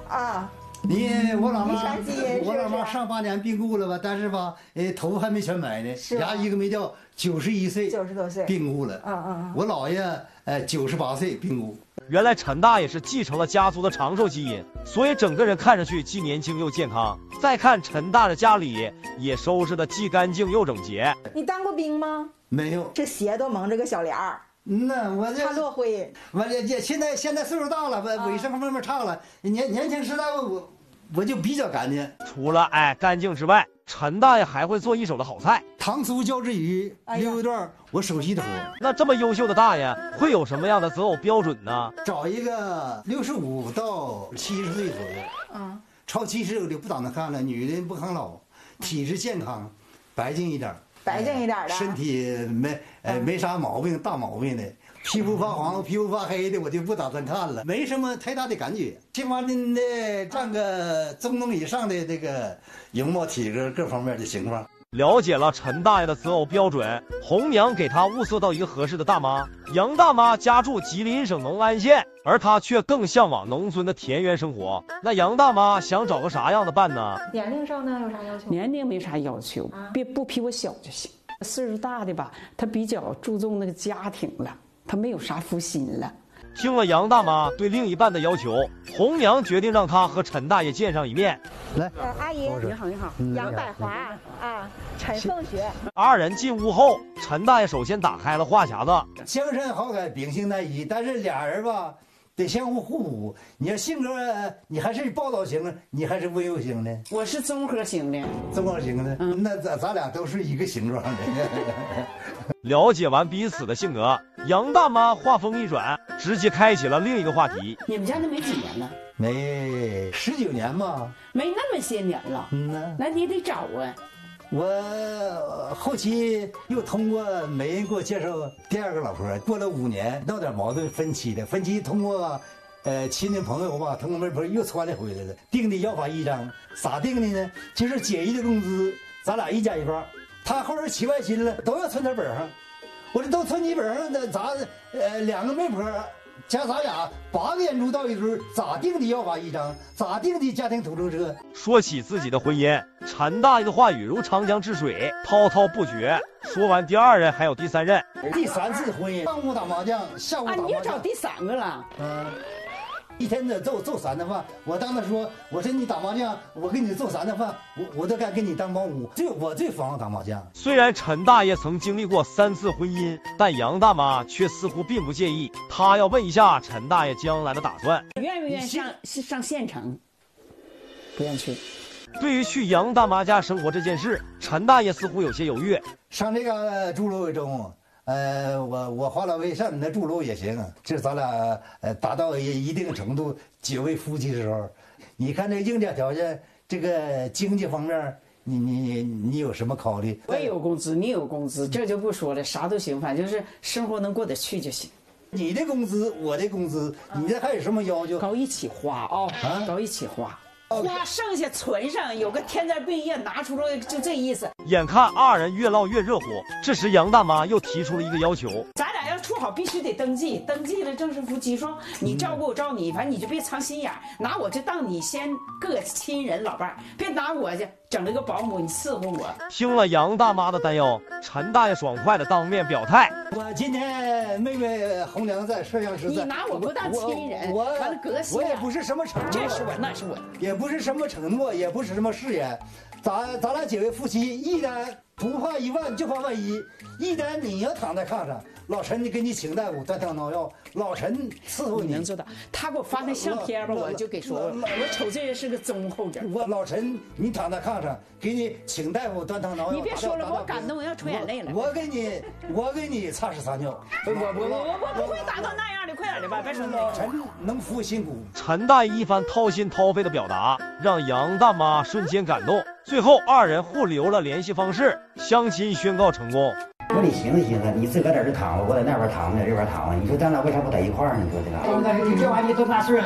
啊。 你我老妈遗传基因， 我老妈上八年病故了吧？但是吧，呃，头发还没全白呢，牙一个没掉，九十一岁， 九十多岁病故了。 嗯嗯。 我姥爷呃九十八岁病故。 原来陈大爷是继承了家族的长寿基因，所以整个人看上去既年轻又健康。再看陈大爷家里也收拾的既干净又整洁。 你当过兵吗？ 没有。 这鞋都蒙着个小帘儿。 那我这怕落灰。 我这这现在现在岁数大了，卫卫生方面差了。年年轻时代我我就比较干净。 除了爱干净之外，陈大爷还会做一手的好菜， 糖醋椒汁鱼、溜肉段，我手洗的活。 那这么优秀的大爷会有什么样的择偶标准呢？ 找一个六十五到七十岁左右， 嗯， 超七十我就不打算看了。女的不抗老，体质健康，白净一点。 白净一点的， 身体没呃没啥毛病，大毛病的，皮肤发黄、皮肤发黑的，我就不打算看了，没什么太大的感觉。起码得占个中等以上的这个容貌、体格各方面的情况。 了解了陈大爷的择偶标准，红娘给他物色到一个合适的大妈。杨大妈家住吉林省农安县，而她却更向往农村的田园生活。那杨大妈想找个啥样的伴呢？ 年龄上呢有啥要求？ 年龄没啥要求，别不比我小就行。岁数大的吧，他比较注重那个家庭了，他没有啥负心了。 听了杨大妈对另一半的要求，红娘决定让他和陈大爷见上一面。 来， 呃、阿姨， 你好，你好， 杨百华啊，陈凤雪。 二人进屋后，陈大爷首先打开了话匣子。 江山好改，秉性难移，但是俩人吧得相互互补。你要性格，你还是暴躁型的，你还是温柔型的？ 我是综合型的。 综合型的，嗯，那咱咱俩都是一个形状的。 了解完彼此的性格，杨大妈话锋一转，直接开启了另一个话题。 你们家那没几年了？ 没十九年吧？ 没那么些年了。 嗯呐， 那你得找啊。 我后期又通过媒人给我介绍第二个老婆，过了五年闹点矛盾分期的，分期通过呃亲戚朋友吧，通过媒婆又传来回来了，定的要法一张，咋定的呢？就是姐姨的工资咱俩一家一半，他后边起外勤了都要存他本上，我这都存你本上，那咱呃两个媒婆加咱俩八个眼珠到一堆，咋定的要法一张，咋定的家庭土政策？ 说起自己的婚姻，陈大爷的话语如长江之水，滔滔不绝。说完第二任，还有第三任， 第三次婚姻，上午打麻将，下午打麻将。 啊，你又找第三个了？ 嗯。一天得揍揍三顿饭，我当他说，我说你打麻将，我给你揍三顿饭，我我都该给你当保姆。最我最防打麻将。 虽然陈大爷曾经历过三次婚姻，但杨大妈却似乎并不介意。她要问一下陈大爷将来的打算， 愿不愿意上上县城？不愿去。 对于去杨大妈家生活这件事，陈大爷似乎有些犹豫。 上这个住楼中。呃，我我花了为上你那住楼也行，这咱俩呃达到一一定程度结为夫妻的时候，你看这硬件条件，这个经济方面，你你你有什么考虑？ 我也有工资，你有工资，这就不说了，啥都行，反正就是生活能过得去就行。 你的工资，我的工资，你这还有什么要求？ 搞一起花啊，啊，搞一起花。花剩下存上，有个天灾病业拿出来，就这意思。 眼看二人越唠越热乎，这时杨大妈又提出了一个要求： 咱俩要处好，必须得登记，登记了正式夫妻双。你照顾我照你，反正你就别藏心眼，拿我就当你先个亲人老伴儿，别拿我去整了个保姆，你伺候我。 听了杨大妈的担忧，陈大爷爽快的当面表态： 我今天妹妹红娘在，摄像师在， 你拿我不当亲人， 我完了隔心我也不是什么承诺， 这是我，那是我， 也不是什么承诺，也不是什么誓言，咱咱俩结为夫妻，一旦不怕一万就怕万一，一旦你要躺在炕上，老陈你给你请大夫端汤挠药，老陈伺候你能做到。他给我发那相片吧，我就给说，我瞅这人是个忠厚人。 我老陈，你躺在炕上，给你请大夫端汤挠药。 你别说了，我感动，我要出眼泪了。 我给你，我给你擦拭撒尿。 我我我我我不会达到那样的，快点的吧，别说老陈能服辛苦。 陈大爷一番掏心掏肺的表达，让杨大妈瞬间感动。最后，二人互留了联系方式，相亲宣告成功。 我得寻思寻思，你自个儿在这躺着，我在那边躺着，这边躺着，你说咱俩为啥不在一块儿呢？你说这个？但是你这玩意儿多大岁数还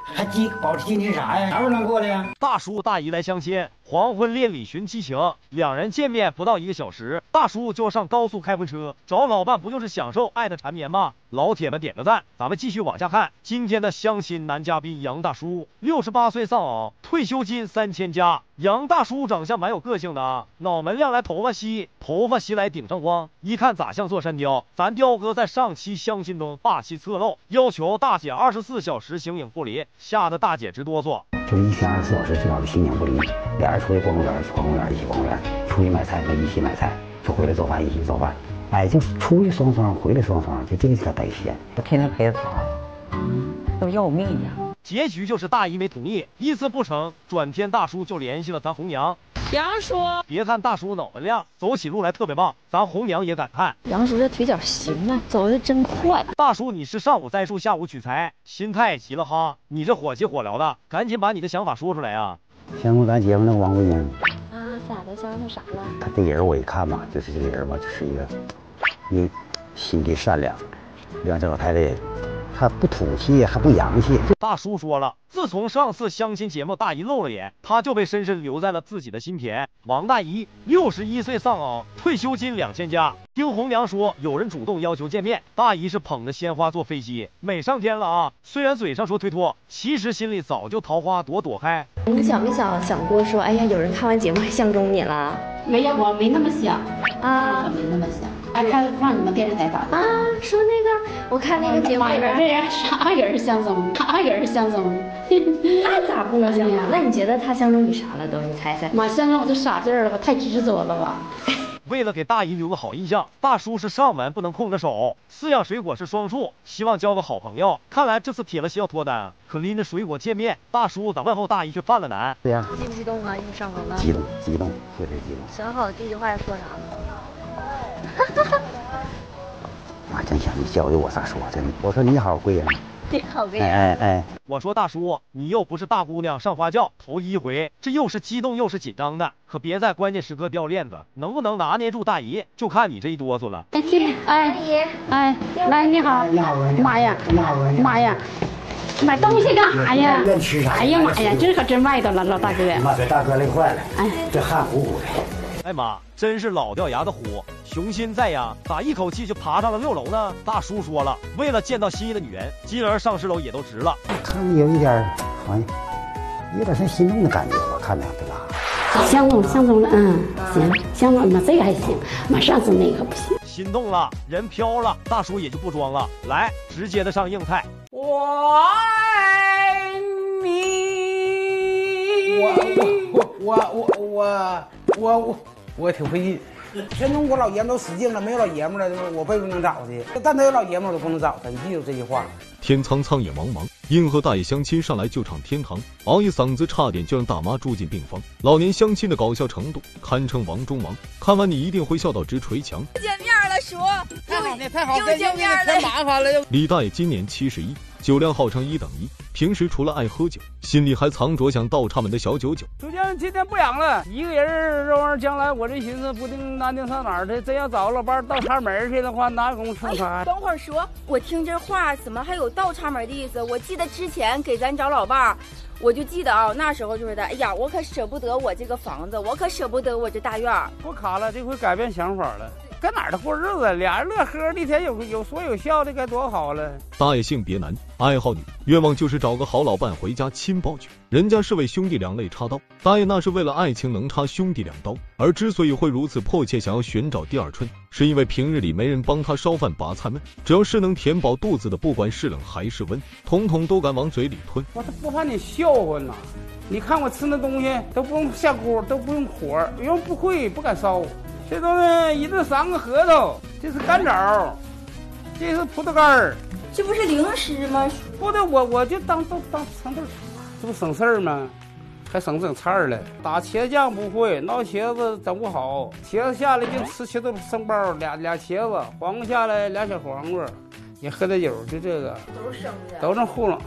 还矜保持矜持啥呀？啥时候能过来呀？ 大叔大姨来相亲，黄昏恋里寻激情，两人见面不到一个小时，大叔就上高速开回车，找老伴不就是享受爱的缠绵吗？老铁们点个赞，咱们继续往下看。今天的相亲男嘉宾杨大叔，六十八岁丧偶，退休金三千加。杨大叔长相蛮有个性的啊，脑门亮来头发稀，头发稀来顶上光，一看咋像座山雕？咱雕哥在上期相亲中霸气侧漏，要求大姐二十四小时形影不离，吓得大姐直哆嗦。 就是一天二十四小时最好是形影不离，俩人出去逛公园，逛公园一起逛公园，出去买菜那一起买菜，就回来做饭一起做饭。哎，就出去双双，回来双双，就这个叫带线。 我天天陪着他，都要我命一样。 结局就是大姨没同意，一次不成，转天大叔就联系了咱红娘。 杨叔， 别看大叔脑门亮，走起路来特别棒，咱红娘也感叹： 杨叔这腿脚行啊，走的真快。 大叔，你是上午栽树，下午取材，心态齐了哈。你这火急火燎的，赶紧把你的想法说出来啊！ 相中咱节目那个王桂英啊，咋的？相中啥了？ 他这人我一看嘛，就是这个人嘛，就是一个，一个心地善良，两这老太太。还不土气，还不洋气。 大叔说了，自从上次相亲节目大姨露了眼，他就被深深留在了自己的心田。王大姨六十一岁丧偶，退休金两千加。听红娘说有人主动要求见面，大姨是捧着鲜花坐飞机，美上天了啊！虽然嘴上说推脱，其实心里早就桃花朵朵开。 你想没想想过说，哎呀，有人看完节目还相中你了？ 没有，我没那么想啊， 没那么想。哎，看让你们电视台打啊，说那个，我看那个节目里边， 这人啥人相中，啥人相中， 那咋不能相中？那你觉得他相中你啥了都？你猜猜？ 妈，相中我就傻劲儿了吧，太执着了吧。 为了给大姨留个好印象，大叔是上门不能空着手，四样水果是双数，希望交个好朋友。看来这次铁了心要脱单，可拎着水果见面，大叔咋问候大姨却犯了难？ 对呀， 激不激动啊？又上楼了？ 激动，激动，确实激动。 想好第一句话要说啥吗？ 我真想你教给我咋说，真的。我说你好，贵人。 你好，贵人。 哎哎哎！ 我说大叔，你又不是大姑娘上花轿，头一回，这又是激动又是紧张的，可别在关键时刻掉链子，能不能拿捏住大姨，就看你这一哆嗦了。 哎，哎，哎，来，你好， 你好， 妈呀， 你好， 妈呀，买东西干啥呀？ 愿吃啥？ 哎呀妈呀，这可真外头了，老大哥。 妈，这大哥累坏了，哎，这汗乎乎的。 哎妈，真是老掉牙的虎，雄心在呀，咋一口气就爬上了六楼呢？大叔说了，为了见到心仪的女人，今儿上十楼也都值了。 看着有一点好像有点像心动的感觉，我看着对吧？ 相中相中了，嗯，行，相中了，这个还行，马上次那个不行。 心动了，人飘了，大叔也就不装了，来，直接的上硬菜。 我爱你。 我我我我我我我也挺费劲。全中国老爷们都使劲了，没有老爷们了，我辈不能找去。但他有老爷们，我都不能找他。你记住这句话。 天苍苍野茫茫，硬核大爷相亲上来就唱天堂，熬一嗓子差点就让大妈住进病房。老年相亲的搞笑程度堪称王中王，看完你一定会笑到直捶墙。 见面了，叔， 太好了，太好了， 又见面了， 太麻烦了。 李大爷今年七十一，酒量号称一等一，平时除了爱喝酒，心里还藏着想倒插门的小九九。 就像今天不养了，一个人这玩意儿将来我这寻思不定安定上哪儿去。真要找个老伴倒插门去的话，哪功夫吃饭？ 等会儿说，我听这话怎么还有倒插门的意思？我记得之前给咱找老伴儿，我就记得啊，那时候就是的。哎呀，我可舍不得我这个房子，我可舍不得我这大院儿。 不卡了，这回改变想法了。搁哪儿的过日子，俩人乐呵的一天有有说有笑的，该多好了。 大爷性别男，爱好女，愿望就是找个好老伴回家亲抱去。人家是为兄弟两肋插刀，大爷那是为了爱情能插兄弟两刀。而之所以会如此迫切想要寻找第二春，是因为平日里没人帮他烧饭拔菜焖，只要是能填饱肚子的，不管是冷还是温，统统都敢往嘴里吞。 我不怕你笑话呢，你看我吃那东西都不用下锅，都不用火，因为不会不敢烧。这东西一顿三个核桃，这是干枣，这是葡萄干儿， 这不是零食吗？ 不对，我我就当当当成这，这不省事儿吗？还省整菜了。打茄子酱不会，闹茄子整不好。茄子下来就吃茄子生包，俩俩茄子，黄瓜下来俩小黄瓜，也喝点酒，就这个。 都是生的， 都是糊弄啊。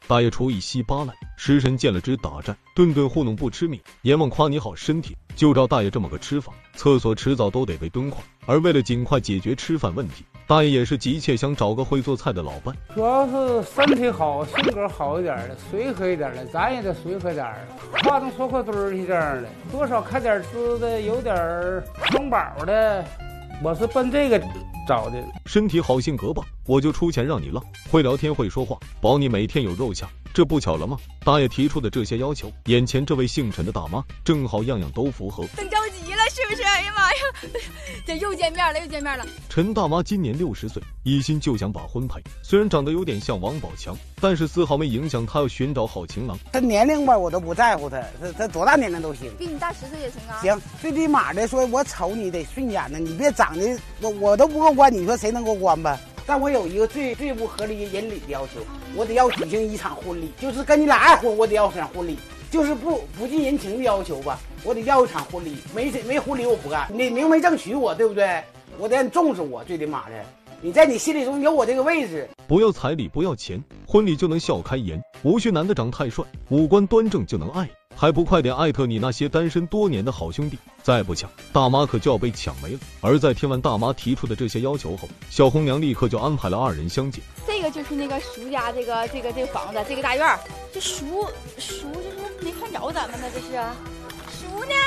大爷厨艺稀巴烂，食神见了只打战，顿顿糊弄不吃米，阎王夸你好身体。就照大爷这么个吃法，厕所迟早都得被蹲垮。而为了尽快解决吃饭问题，大爷也是急切想找个会做菜的老伴。 主要是身体好，性格好一点的，随和一点的，咱也得随和点儿，话能说块堆儿这样的，多少开点支的，有点松饱的，我是奔这个找的。 身体好，性格棒，我就出钱让你浪，会聊天会说话，保你每天有肉下。这不巧了吗？大爷提出的这些要求，眼前这位姓陈的大妈正好样样都符合。 等着急了是不是？哎呀妈呀，这又见面了，又见面了。 陈大妈今年六十岁，一心就想把婚配。虽然长得有点像王宝强，但是丝毫没影响她要寻找好情郎。 他年龄吧，我都不在乎他，他他多大年龄都行。 比你大十岁也行啊。 行，最起码的说，我瞅你得顺眼呢，你别长得我我都不够关，你说谁能够关吧？但我有一个最最不合理人理的要求，我得要举行一场婚礼，就是跟你俩爱婚，我得要一场婚礼，就是不不近人情的要求吧，我得要一场婚礼，没没婚礼我不干，你明媒正娶我，对不对？我得让你重视我，最起码的，你在你心里中有我这个位置。 不要彩礼，不要钱，婚礼就能笑开颜，无需男的长太帅，五官端正就能爱，还不快点艾特你那些单身多年的好兄弟，再不抢，大妈可就要被抢没了。而在听完大妈提出的这些要求后，小红娘立刻就安排了二人相见。 这个就是那个叔家这个这个这个房子，这个大院，这叔叔就是没看着咱们呢，这是叔呢？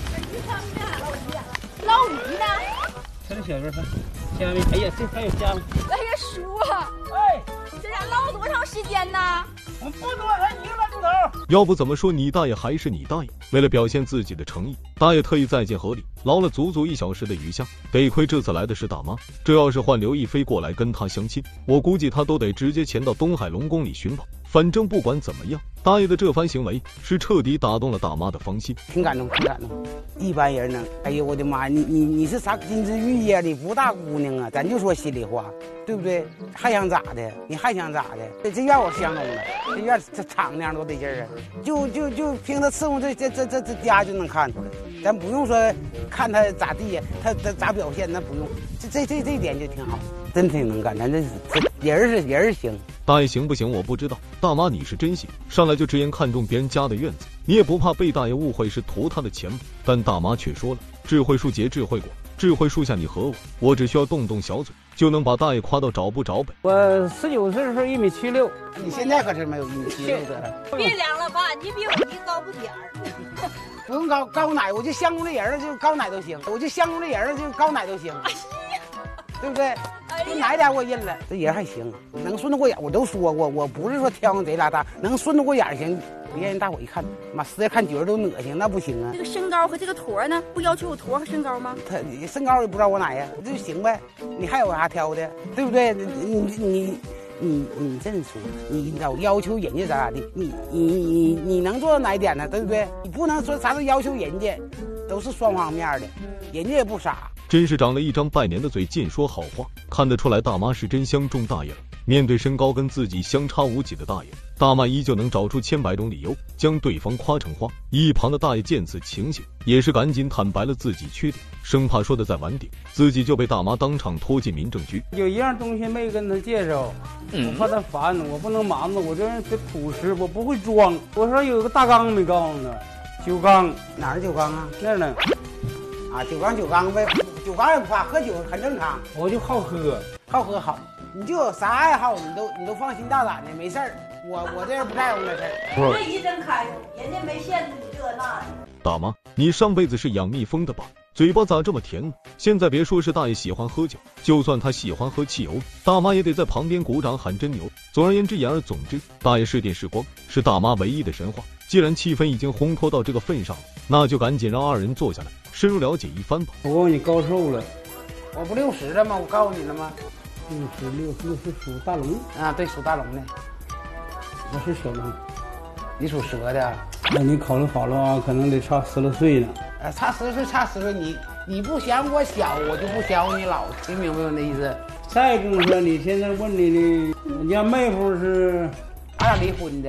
捞鱼呢？ 看小边看，家里哎呀，这还有家了。 哎呀，叔啊，哎，这俩捞多长时间呢？ 我不多，才一个半钟头。 要不怎么说你大爷还是你大爷？为了表现自己的诚意，大爷特意再进河里捞了足足一小时的鱼虾。得亏这次来的是大妈，这要是换刘亦菲过来跟他相亲，我估计他都得直接潜到东海龙宫里寻宝。反正不管怎么样，大爷的这番行为是彻底打动了大妈的芳心， 挺感动，挺感动。一般人呢，哎呦我的妈，你你你是啥金枝玉叶，你不大姑娘啊？咱就说心里话，对不对？还想咋的？你还想咋的？这这院我相中了，这院这敞亮多得劲儿啊！就就就凭他伺候这这这这这家就能看出来，咱不用说看他咋地，他他咋表现，那不用。这这这这一点就挺好，真挺能干，咱这这人是人行。 大爷行不行我不知道，大妈你是真行，上来就直言看中别人家的院子，你也不怕被大爷误会是图他的钱吗？但大妈却说了，智慧树结智慧果，智慧树下你和我，我只需要动动小嘴就能把大爷夸到找不着呗。 我十九岁的时候一米七六， 你现在可是没有一米七六的了。 别量了吧，你比我你高不点儿。 不用高高奶，我就相中的人了，就高奶都行；我就相中的人了，就高奶都行。哎呀，对不对？就奶点我认了，这人还行，能顺得过眼。我都说过，我不是说挑贼拉大，能顺得过眼行。别让人大伙一看，妈实在看觉得都恶心，那不行啊。 这个身高和这个坨呢，不要求有坨和身高吗？ 他你身高也不知道我奶呀，这就行呗。你还有啥挑的，对不对？你你你你你这么说，你老要求人家咋咋的，你你你你能做到哪一点呢？对不对？你不能说啥都要求人家，都是双方面的，人家也不傻。 真是长了一张拜年的嘴，尽说好话，看得出来大妈是真相中大爷了。面对身高跟自己相差无几的大爷，大妈依旧能找出千百种理由将对方夸成花。一旁的大爷见此情形，也是赶紧坦白了自己缺点，生怕说的再晚点，自己就被大妈当场拖进民政局。 有一样东西没跟他介绍，我怕他烦，我不能瞒着，我这人得朴实，我不会装。我说有个大缸没告诉他，酒缸哪儿酒缸啊？ 那儿呢。 啊，酒缸酒缸呗，酒缸也不怕，喝酒很正常。 我就好喝， 好喝好。你就有啥爱好，你都你都放心大胆的，没事儿。我我这人不在乎那事儿。 这一真开悟，人家没限制你这那的。 大妈，你上辈子是养蜜蜂的吧？嘴巴咋这么甜呢？现在别说是大爷喜欢喝酒，就算他喜欢喝汽油，大妈也得在旁边鼓掌喊真牛。总而言之，言而总之，大爷是电是光，是大妈唯一的神话。既然气氛已经烘托到这个份上了，那就赶紧让二人坐下来，深入了解一番吧。 我告诉你高寿了， 我不六十了吗？我告诉你了吗？ 六十六，六是属大龙啊，对，属大龙的。 我是小龙， 你属蛇的。 那你考虑好了啊，可能得差十来岁呢。 啊，差十岁，差十岁，你你不嫌我小，我就不嫌你老，听明白我那意思？ 再跟我说，你现在问你的，人家妹夫是， 俺俩离婚的。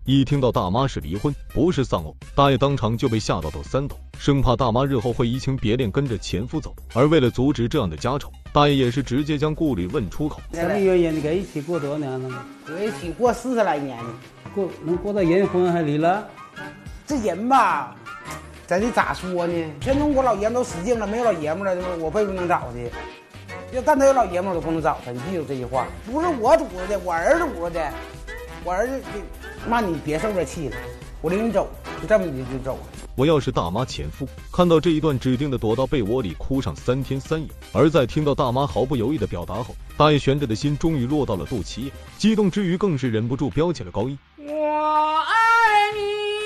一听到大妈是离婚，不是丧偶，大爷当场就被吓到抖三抖，生怕大妈日后会移情别恋跟着前夫走。而为了阻止这样的家丑，大爷也是直接将顾虑问出口。 什么原因？你跟一起过多少年了？ 搁一起过四十来年了， 过能过到人婚还离了？ 这人吧，咱这咋说呢？全中国老爷们都使劲了，没有老爷们了，我辈不能找的。要但他有老爷们我都不能找他，你记住这句话。不是我嘱咐的，我儿子嘱咐的。我儿子妈，你别受这气了，我领你走，就这么你就走了。 我要是大妈前夫，看到这一段，指定的躲到被窝里哭上三天三夜。而在听到大妈毫不犹豫的表达后，大爷悬着的心终于落到了肚脐眼，激动之余更是忍不住飙起了高音。 我爱你，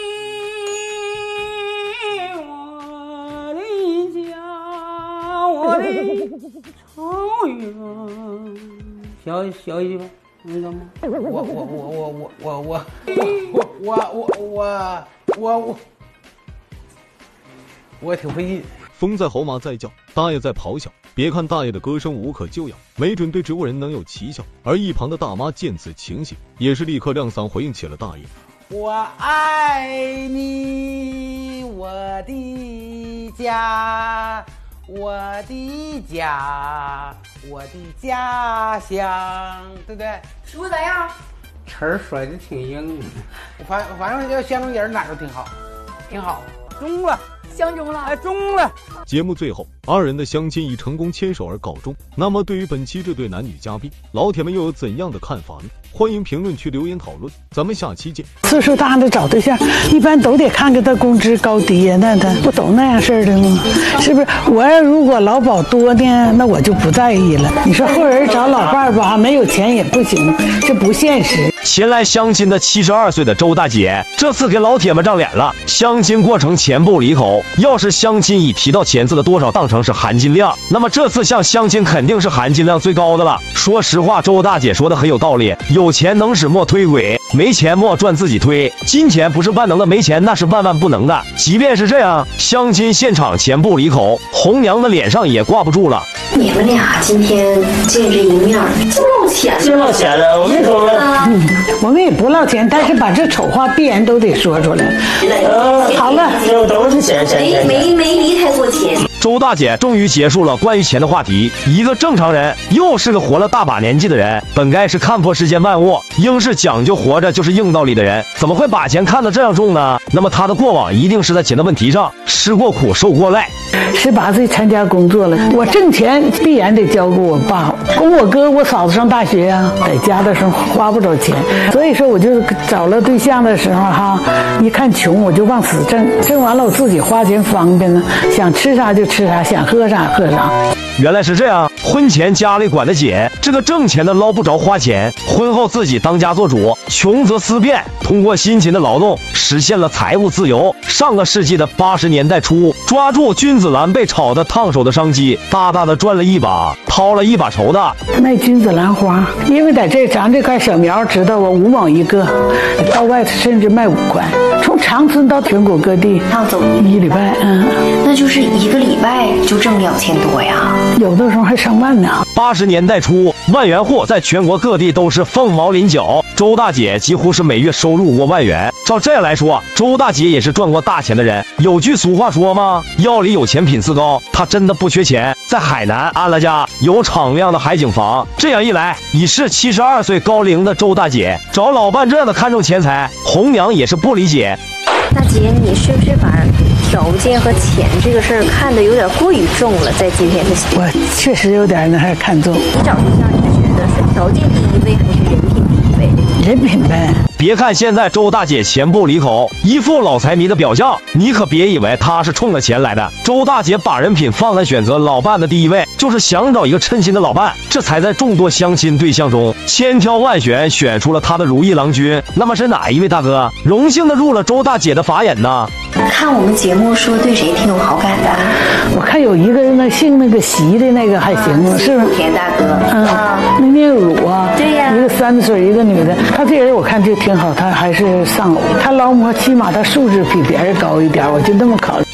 我的家，我的草原。小小一句吧。那个吗？我我我我我我我我我我我我我我挺费劲。 风在吼，马在叫，大爷在咆哮。别看大爷的歌声无可救药，没准对植物人能有奇效。而一旁的大妈见此情形，也是立刻亮嗓回应起了大爷。 我爱你，我的家。我的家，我的家乡，对不对？ 叔咋样？ 词儿甩的挺硬， 反反正要相中人哪都挺好，挺好。 中了， 相中了， 哎，中了。 节目最后，二人的相亲以成功牵手而告终。那么，对于本期这对男女嘉宾，老铁们又有怎样的看法呢？欢迎评论区留言讨论，咱们下期见。 岁数大的找对象，一般都得看看他工资高低呀，那他不都那样事儿的吗？是不是？我要如果劳保多呢，那我就不在意了。你说后人找老伴儿吧，没有钱也不行，这不现实。 前来相亲的七十二岁的周大姐，这次给老铁们长脸了。相亲过程前不离口，要是相亲已提到钱字的多少当成是含金量，那么这次向相亲肯定是含金量最高的了。说实话，周大姐说的很有道理，有钱能使莫推诿，没钱莫赚自己推。金钱不是万能的，没钱那是万万不能的。即便是这样，相亲现场前不离口，红娘的脸上也挂不住了。 你们俩今天见这一面，就唠钱， 就唠钱了。我们说了，嗯，我们也不唠钱，但是把这丑话必然都得说出来。呃，好了，都是钱钱钱。没没没离开过钱。 周大姐终于结束了关于钱的话题。一个正常人，又是个活了大把年纪的人，本该是看破世间万物，应是讲究活着就是硬道理的人，怎么会把钱看得这样重呢？那么他的过往一定是在钱的问题上吃过苦受过累。 十八岁参加工作了，我挣钱必然得交给我爸，供我哥我嫂子上大学啊，在家的时候花不着钱，所以说我就找了对象的时候哈，一看穷我就往死挣，挣完了我自己花钱方便呢，想吃啥就吃啥，想喝啥喝啥。 原来是这样，婚前家里管得紧，这个挣钱的捞不着花钱，婚后自己当家做主，穷则思变，通过辛勤的劳动实现了财务自由。上个世纪的八十年代初，抓住君子兰被炒得烫手的商机，大大的赚了一把，掏了一把愁的。 卖君子兰花，因为在这咱这块小苗知道啊，五毛一个，到外头甚至卖五块，从长春到全国各地， 趟走一礼拜，嗯， 那就是一个礼拜就挣两千多呀。 有的时候还上万呢。 八十年代初，万元户在全国各地都是凤毛麟角，周大姐几乎是每月收入过万元。照这样来说，周大姐也是赚过大钱的人。有句俗话说嘛，药里有钱品次高，她真的不缺钱，在海南安了家有敞亮的海景房。这样一来，已是七十二岁高龄的周大姐找老伴这样的看重钱财，红娘也是不理解。 大姐，你是不是把条件和钱这个事儿看得有点过于重了？在今天的我确实有点那儿看重。 你找对象，你觉得是条件第一位还是人品第一位？ 人品呗。 别看现在周大姐钱不离口，一副老财迷的表象，你可别以为她是冲着钱来的。周大姐把人品放在选择老伴的第一位，就是想找一个称心的老伴，这才在众多相亲对象中千挑万选选出了她的如意郎君。那么是哪一位大哥荣幸的入了周大姐的法眼呢？ 看我们节目说对谁挺有好感的？ 我看有一个那姓那个席的那个还行，啊、是不是？ 田大哥， 嗯，那念乳啊， 对呀， 一个三十岁，一个女的，他这人我看就挺好，他还是丧偶，他劳模起码他素质比别人高一点，我就这么考虑。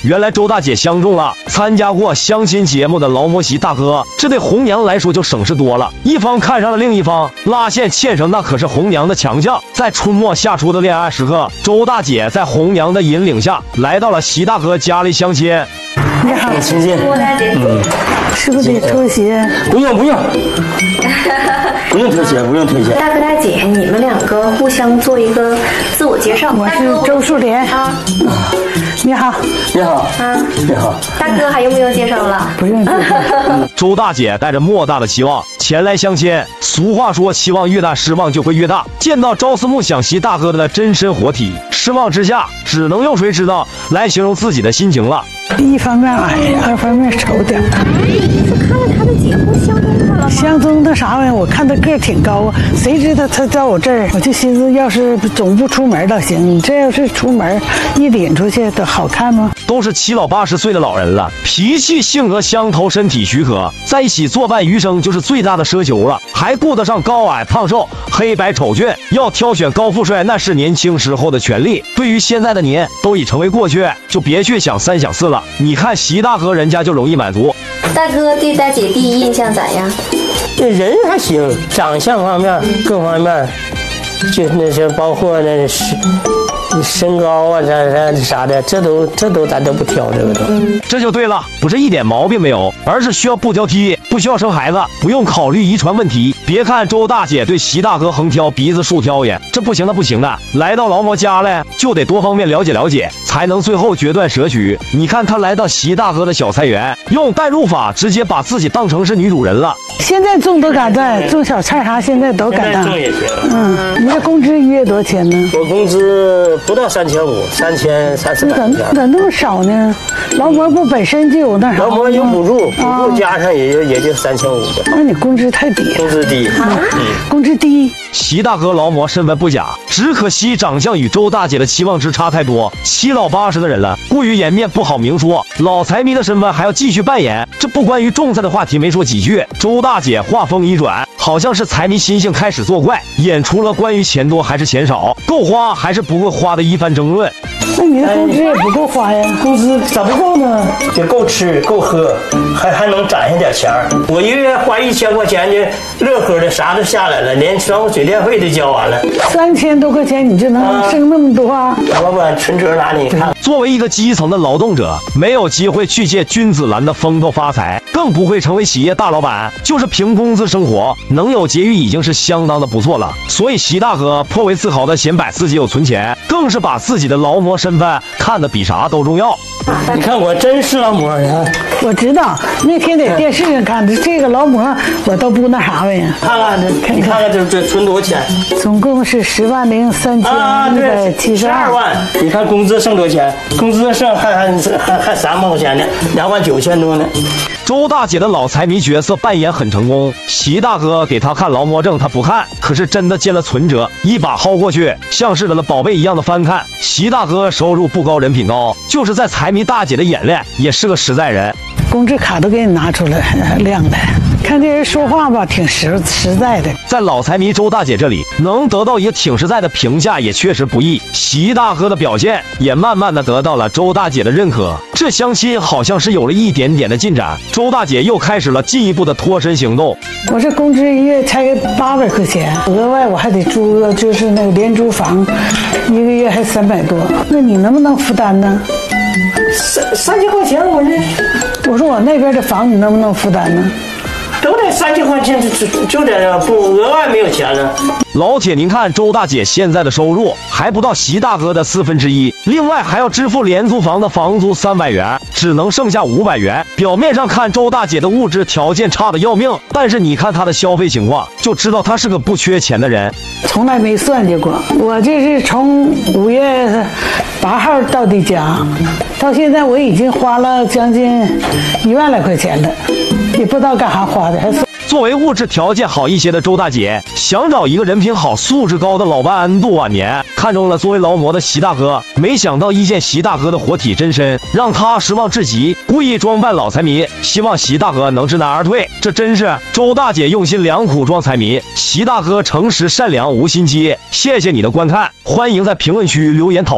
原来周大姐相中了参加过相亲节目的劳模席大哥，这对红娘来说就省事多了。一方看上了另一方，拉线牵绳那可是红娘的强项。在春末夏初的恋爱时刻，周大姐在红娘的引领下，来到了席大哥家里相亲。 你好， 亲亲。嗯， 是不是得脱鞋？ 不用不用，不用脱鞋，不用脱鞋。 大哥大姐，你们两个互相做一个自我介绍。 我是周树莲啊。 你好， 你好， 啊， 你好。 大哥还用不用介绍了？ 不用介绍。 周大姐带着莫大的期望前来相亲。俗话说，期望越大，失望就会越大。见到朝思暮想席大哥的真身活体，失望之下，只能用谁知道来形容自己的心情了。 一方面矮，二方面丑点。 是看了他的节目相中他了吗？ 相中他啥玩意儿？我看他个儿挺高啊，谁知道他到我这儿，我就寻思，要是总不出门倒行。你这要是出门，一领出去，都好看吗？ 都是七老八十岁的老人了，脾气性格相投，身体许可，在一起作伴余生就是最大的奢求了。还顾得上高矮胖瘦、黑白丑俊，要挑选高富帅那是年轻时候的权利。对于现在的您，都已成为过去，就别去想三想四了。你看席大哥人家就容易满足。 大哥对大姐第一印象咋样？ 这人还行，长相方面各方面，就那些包括那是。身高啊，这这啥的，这都这都咱都不挑，这个都。 这就对了，不是一点毛病没有，而是需要不挑剔，不需要生孩子，不用考虑遗传问题。别看周大姐对席大哥横挑鼻子竖挑眼，这不行，那不行的。来到劳模家来，就得多方面了解了解，才能最后决断舍取。你看他来到席大哥的小菜园，用代入法直接把自己当成是女主人了。 现在种都敢干，种小菜啥现在都敢干。 种也行。 嗯，你这工资一月多少钱呢？ 我工资不到三千五，三千三四百。 咋咋那么少呢？劳模不本身就有那啥？ 劳模有补助，补助加上也就也就三千五的。 那你工资太低。 工资低。 啊，工资低。 席大哥劳模身份不假，只可惜长相与周大姐的期望值差太多。七老八十的人了，过于颜面不好明说，老财迷的身份还要继续扮演。这不关于种菜的话题没说几句，周大姐话锋一转，好像是财迷心性开始作怪，演出了关于钱多还是钱少、够花还是不够花的一番争论。 那你的工资也不够花呀？ 工资咋不够呢？得够吃够喝，还还能攒下点钱儿。我一个月花一千块钱就乐呵的，啥都下来了，连生活水电费都交完了。 三千多块钱你就能挣那么多啊？ 老板存折拿你看。 作为一个基层的劳动者，没有机会去借君子兰的风头发财，更不会成为企业大老板，就是凭工资生活，能有节余已经是相当的不错了。所以席大哥颇为自豪的显摆自己有存钱，更是把自己的劳模身份看得比啥都重要。 你看我真是劳模呀！ 我知道，那天在电视上看的这个劳模，我都不那啥玩意儿。 看看这，你看看这这存多少钱？ 总共是十万零三千一百七十二万。你看工资剩多少钱？工资剩还还还还三万块钱呢，两万九千多呢。 周大姐的老财迷角色扮演很成功，席大哥给他看劳模证，他不看，可是真的见了存折，一把薅过去，像是了宝贝一样的翻看。席大哥收入不高，人品高，就是在财迷大姐的眼里，也是个实在人。 工资卡都给你拿出来亮的，看这人说话吧，挺实实在的。 在老财迷周大姐这里，能得到一个挺实在的评价，也确实不易。席大哥的表现也慢慢的得到了周大姐的认可，这相亲好像是有了一点点的进展。周大姐又开始了进一步的脱身行动。 我这工资一月才八百块钱，额外我还得租个就是那个廉租房，一个月还三百多，那你能不能负担呢？ 三三千块钱，我这， 我说我那边的房你能不能负担呢？ 都得三千块钱，就就就得不额外没有钱了。 老铁，您看周大姐现在的收入还不到席大哥的四分之一，另外还要支付廉租房的房租三百元，只能剩下五百元。表面上看周大姐的物质条件差的要命，但是你看她的消费情况，就知道她是个不缺钱的人。 从来没算计过，我这是从五月八号到的家，到现在我已经花了将近一万来块钱了，也不知道干啥花的，还是。 作为物质条件好一些的周大姐，想找一个人品好、素质高的老伴安度晚年，看中了作为劳模的席大哥。没想到一见席大哥的活体真身，让他失望至极，故意装扮老财迷，希望席大哥能知难而退。这真是周大姐用心良苦装财迷，席大哥诚实善良无心机。谢谢你的观看，欢迎在评论区留言讨论。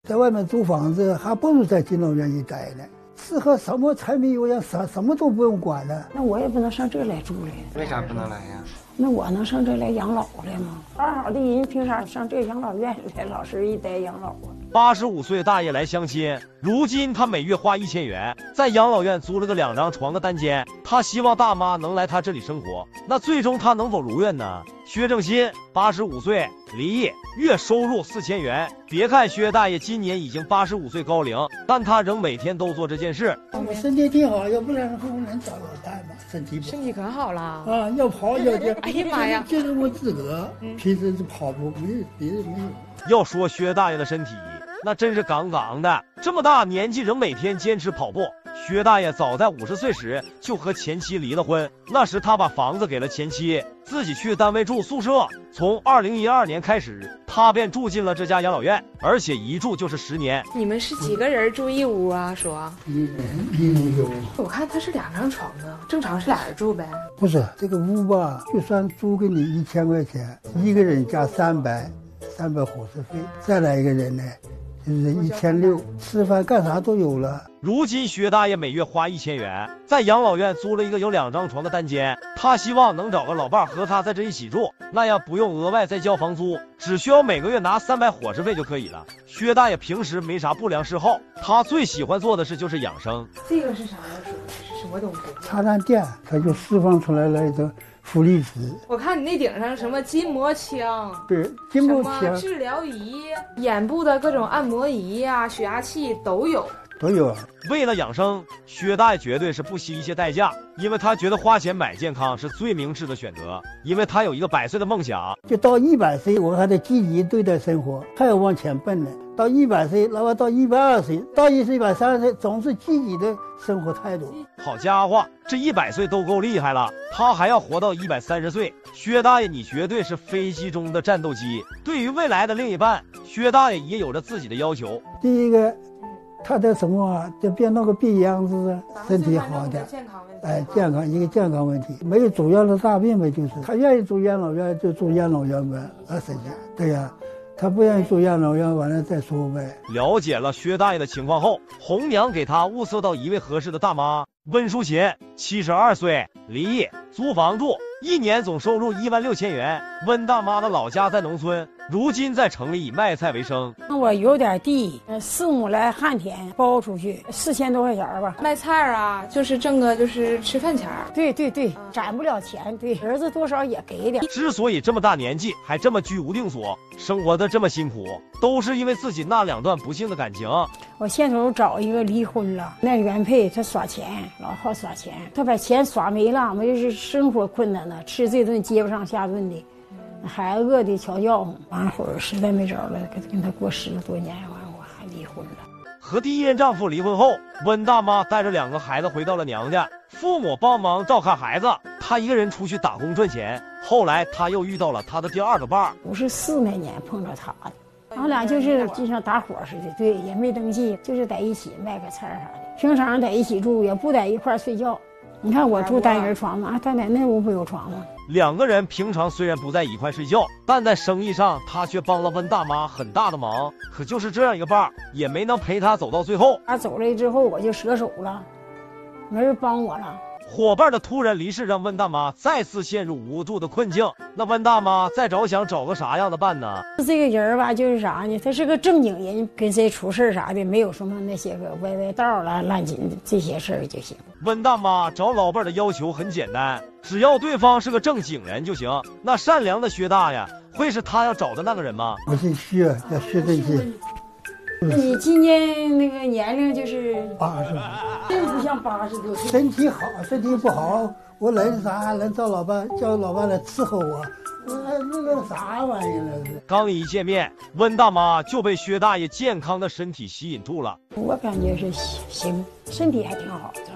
在外面租房子还不如在敬老院一待呢。吃喝什么柴米油盐什什么都不用管了。 那我也不能上这来住来。 为啥不能来呀？ 那我能上这来养老来吗？好好的人凭啥上这养老院来老实一待养老啊？ 八十五岁大爷来相亲，如今他每月花一千元，在养老院租了个两张床的单间。他希望大妈能来他这里生活，那最终他能否如愿呢？薛正新，八十五岁，离异，月收入四千元。别看薛大爷今年已经八十五岁高龄，但他仍每天都做这件事。 我身体挺好，要不然后能找老太嘛？身体不好， 身体可好了啊！要跑要跳， 哎呀妈呀， 这是我自个，平时是跑步，没别人没有。 要说薛大爷的身体，那真是杠杠的，这么大年纪仍每天坚持跑步。薛大爷早在五十岁时就和前妻离了婚，那时他把房子给了前妻，自己去单位住宿舍。从二零一二年开始，他便住进了这家养老院，而且一住就是十年。 你们是几个人住一屋啊？说一人一屋。 我看他是两张床啊，正常是俩人住呗？ 不是，这个屋吧，就算租给你一千块钱，一个人加三百，三百伙食费，再来一个人呢，就是一千六，吃饭干啥都有了。 如今薛大爷每月花一千元，在养老院租了一个有两张床的单间。他希望能找个老伴和他在这一起住，那样不用额外再交房租，只需要每个月拿三百伙食费就可以了。薛大爷平时没啥不良嗜好，他最喜欢做的事就是养生。 这个是啥呀？是什么东西？ 插上电，它就释放出来了一个负离子。 我看你那顶上什么筋膜枪， 对，筋膜枪、 治疗仪、眼部的各种按摩仪呀、啊、血压器都有。 都有啊！ 为了养生，薛大爷绝对是不惜一切代价，因为他觉得花钱买健康是最明智的选择。因为他有一个百岁的梦想， 就到一百岁，我还得积极对待生活，还要往前奔呢。到一百岁，哪怕到一百二十岁，到一百三十岁，总是积极的生活态度。 好家伙，这一百岁都够厉害了，他还要活到一百三十岁。薛大爷，你绝对是飞机中的战斗机。对于未来的另一半，薛大爷也有着自己的要求。 第一个。他的什么啊？就别弄个逼样子啊，身体好点，哎，健康一个健康问题，没有主要的大病呗，就是他愿意住养老院就住养老院呗，啊，省钱，对呀、啊，他不愿意住养老院，完了再说呗。 了解了薛大爷的情况后，红娘给他物色到一位合适的大妈，温淑琴，七十二岁，离异，租房住，一年总收入一万六千元。温大妈的老家在农村，如今在城里以卖菜为生。 我有点地，四亩来旱田包出去，四千多块钱吧。 卖菜啊，就是挣个就是吃饭钱。 对对对，攒不了钱，对儿子多少也给点。 之所以这么大年纪还这么居无定所，生活的这么辛苦，都是因为自己那两段不幸的感情。 我现头找一个离婚了，那原配他耍钱，老好耍钱，他把钱耍没了，没是生活困难了，吃这顿接不上下顿的。孩子饿的瞧叫唤，完会儿实在没招了，跟跟他过十多年，完我还离婚了。 和第一任丈夫离婚后，温大妈带着两个孩子回到了娘家，父母帮忙照看孩子，她一个人出去打工赚钱。后来她又遇到了她的第二个伴儿， 五十四那年碰着他的，俺俩就是就像打伙似的，对，也没登记，就是在一起卖个菜啥的，平常在一起住，也不在一块睡觉。你看我住单人床嘛，他在那屋不有床吗？ 两个人平常虽然不在一块睡觉，但在生意上他却帮了温大妈很大的忙。可就是这样一个伴儿，也没能陪他走到最后。 他走了之后，我就折手了，没人帮我了。 伙伴的突然离世让温大妈再次陷入无助的困境。那温大妈再找想找个啥样的伴呢？ 这个人吧，就是啥呢？他是个正经人，跟谁出事啥的，没有什么那些个歪歪道啦、烂筋的这些事儿就行。 温大妈找老伴的要求很简单，只要对方是个正经人就行。那善良的薛大爷会是他要找的那个人吗？ 我姓薛，叫薛正新。 你今年那个年龄就是八十， 并不像八十多岁。 身体好，身体不好，我来啥还能找老伴，叫老伴来伺候我，那那个啥玩意儿是？ 刚一见面，温大妈就被薛大爷健康的身体吸引住了。 我感觉是行，身体还挺好的。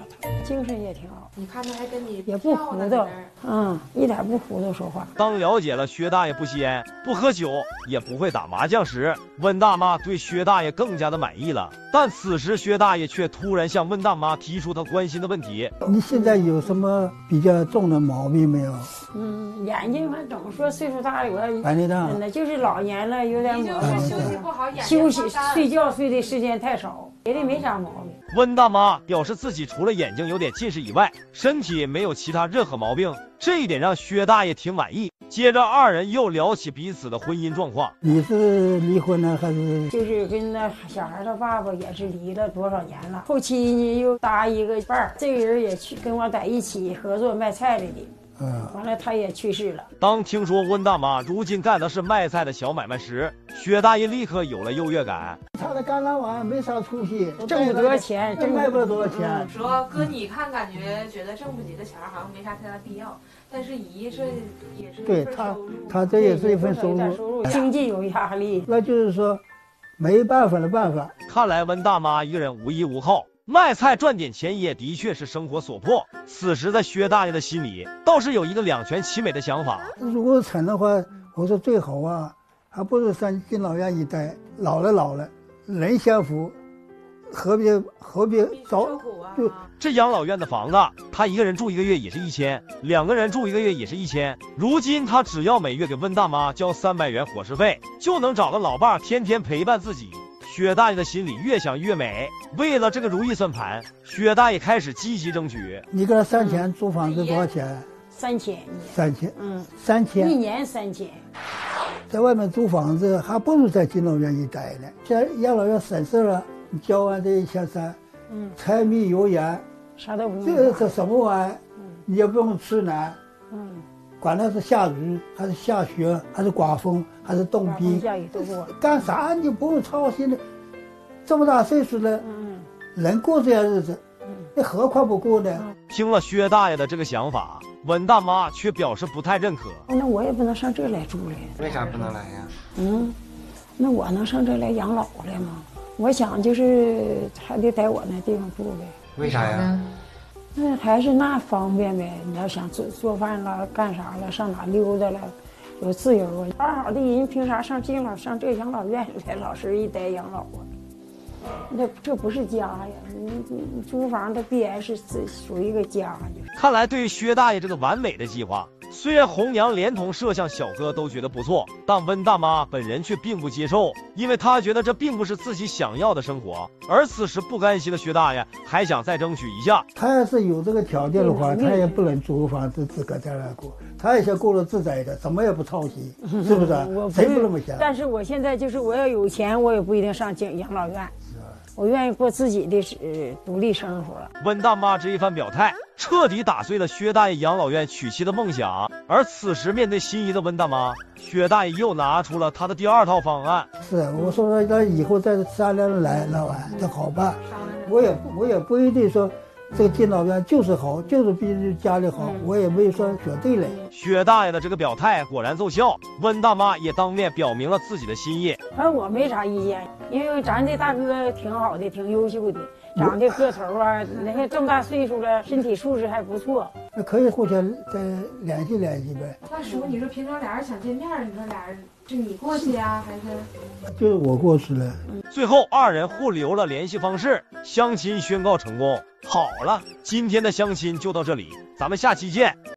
精神也挺好。 你看他还跟你也不糊涂，嗯，一点不糊涂说话。 当了解了薛大爷不吸烟、不喝酒，也不会打麻将时，温大妈对薛大爷更加的满意了。但此时薛大爷却突然向温大妈提出他关心的问题： 你现在有什么比较重的毛病没有？ 嗯，眼睛反正怎么说，岁数大了，我眼睛大， 真的就是老年了，有点毛病。 休息不好，眼睛休息睡觉睡的时间太少，别的没啥毛病。 温大妈表示自己除了眼睛有点近视以外，身体没有其他任何毛病，这一点让薛大爷挺满意。接着二人又聊起彼此的婚姻状况。 你是离婚了还是？ 就是跟那小孩他爸爸也是离了多少年了，后期呢又搭一个伴儿，这个人也去跟我在一起合作卖菜来的。嗯，完了他也去世了。 当听说温大妈如今干的是卖菜的小买卖时，薛大爷立刻有了优越感。 他的橄榄碗没啥出息， 挣不多少钱， 挣卖不了多少钱。 说哥你看感觉觉得挣不几个钱好像没啥太大必要，但是姨这也是对他，他这也是一份收入， 经济有压力， 那就是说没办法的办法。 看来温大妈一个人无依无靠。卖菜赚点钱也的确是生活所迫。此时在薛大爷的心里倒是有一个两全其美的想法。 如果成的话，我说最好啊，还不如上敬老院一待，老了老了，人相扶，何必何必找就这养老院的房子，他一个人住一个月也是一千，两个人住一个月也是一千。如今他只要每月给温大妈交三百元伙食费，就能找个老伴天天陪伴自己。薛大爷的心里越想越美，为了这个如意算盘，薛大爷开始积极争取。 你给他三千租房子多少钱？ 三千。 三千， 嗯， 三千。 一年三千。 在外面租房子还不如在敬老院一待呢。在养老院省事了，你交完这一千三，嗯，柴米油盐， 啥都不用。 这是什么玩意儿？嗯，你也不用吃难， 嗯。 管它是下雨还是下雪还是刮风还是冻冰，干啥你不用操心的。这么大岁数了，嗯，能过这样日子，那何况不过呢？ 听了薛大爷的这个想法，温大妈却表示不太认可。 那我也不能上这来住来。 为啥不能来呀？ 嗯，那我能上这来养老来吗？我想就是还得在我那地方住呗。 为啥呀？ 那还是那方便呗，你要想做做饭了，干啥了，上哪溜达了，有自由啊。好好的人凭啥上敬老上这养老院来，老实一待养老啊？那这不是家呀，你你租房它必然是属于一个家。 看来对于薛大爷这个完美的计划，虽然红娘连同摄像小哥都觉得不错，但温大妈本人却并不接受，因为她觉得这并不是自己想要的生活。而此时不甘心的薛大爷还想再争取一下。 他要是有这个条件的话，他也不能租个房子自个在那过，他也想过得自在的，怎么也不操心，是不是？ 我谁不那么想？ 但是我现在就是我要有钱，我也不一定上养老院。我愿意过自己的呃独立生活。 温大妈这一番表态，彻底打碎了薛大爷养老院娶妻的梦想。而此时面对心仪的温大妈，薛大爷又拿出了他的第二套方案。 是，我说那以后再商量来那玩意这好办。我也我也不一定说这个敬老院就是好，就是比家里好，我也没有说绝对嘞。 薛大爷的这个表态果然奏效，温大妈也当面表明了自己的心意。 反正我没啥意见，因为咱这大哥挺好的，挺优秀的，长得个头啊，你看这么大岁数了，身体素质还不错。 那可以互相再联系联系呗。 大叔，你说平常俩人想见面，你说俩人就你过去呀，还是？ 就是我过去了。 最后二人互留了联系方式，相亲宣告成功。好了，今天的相亲就到这里，咱们下期见。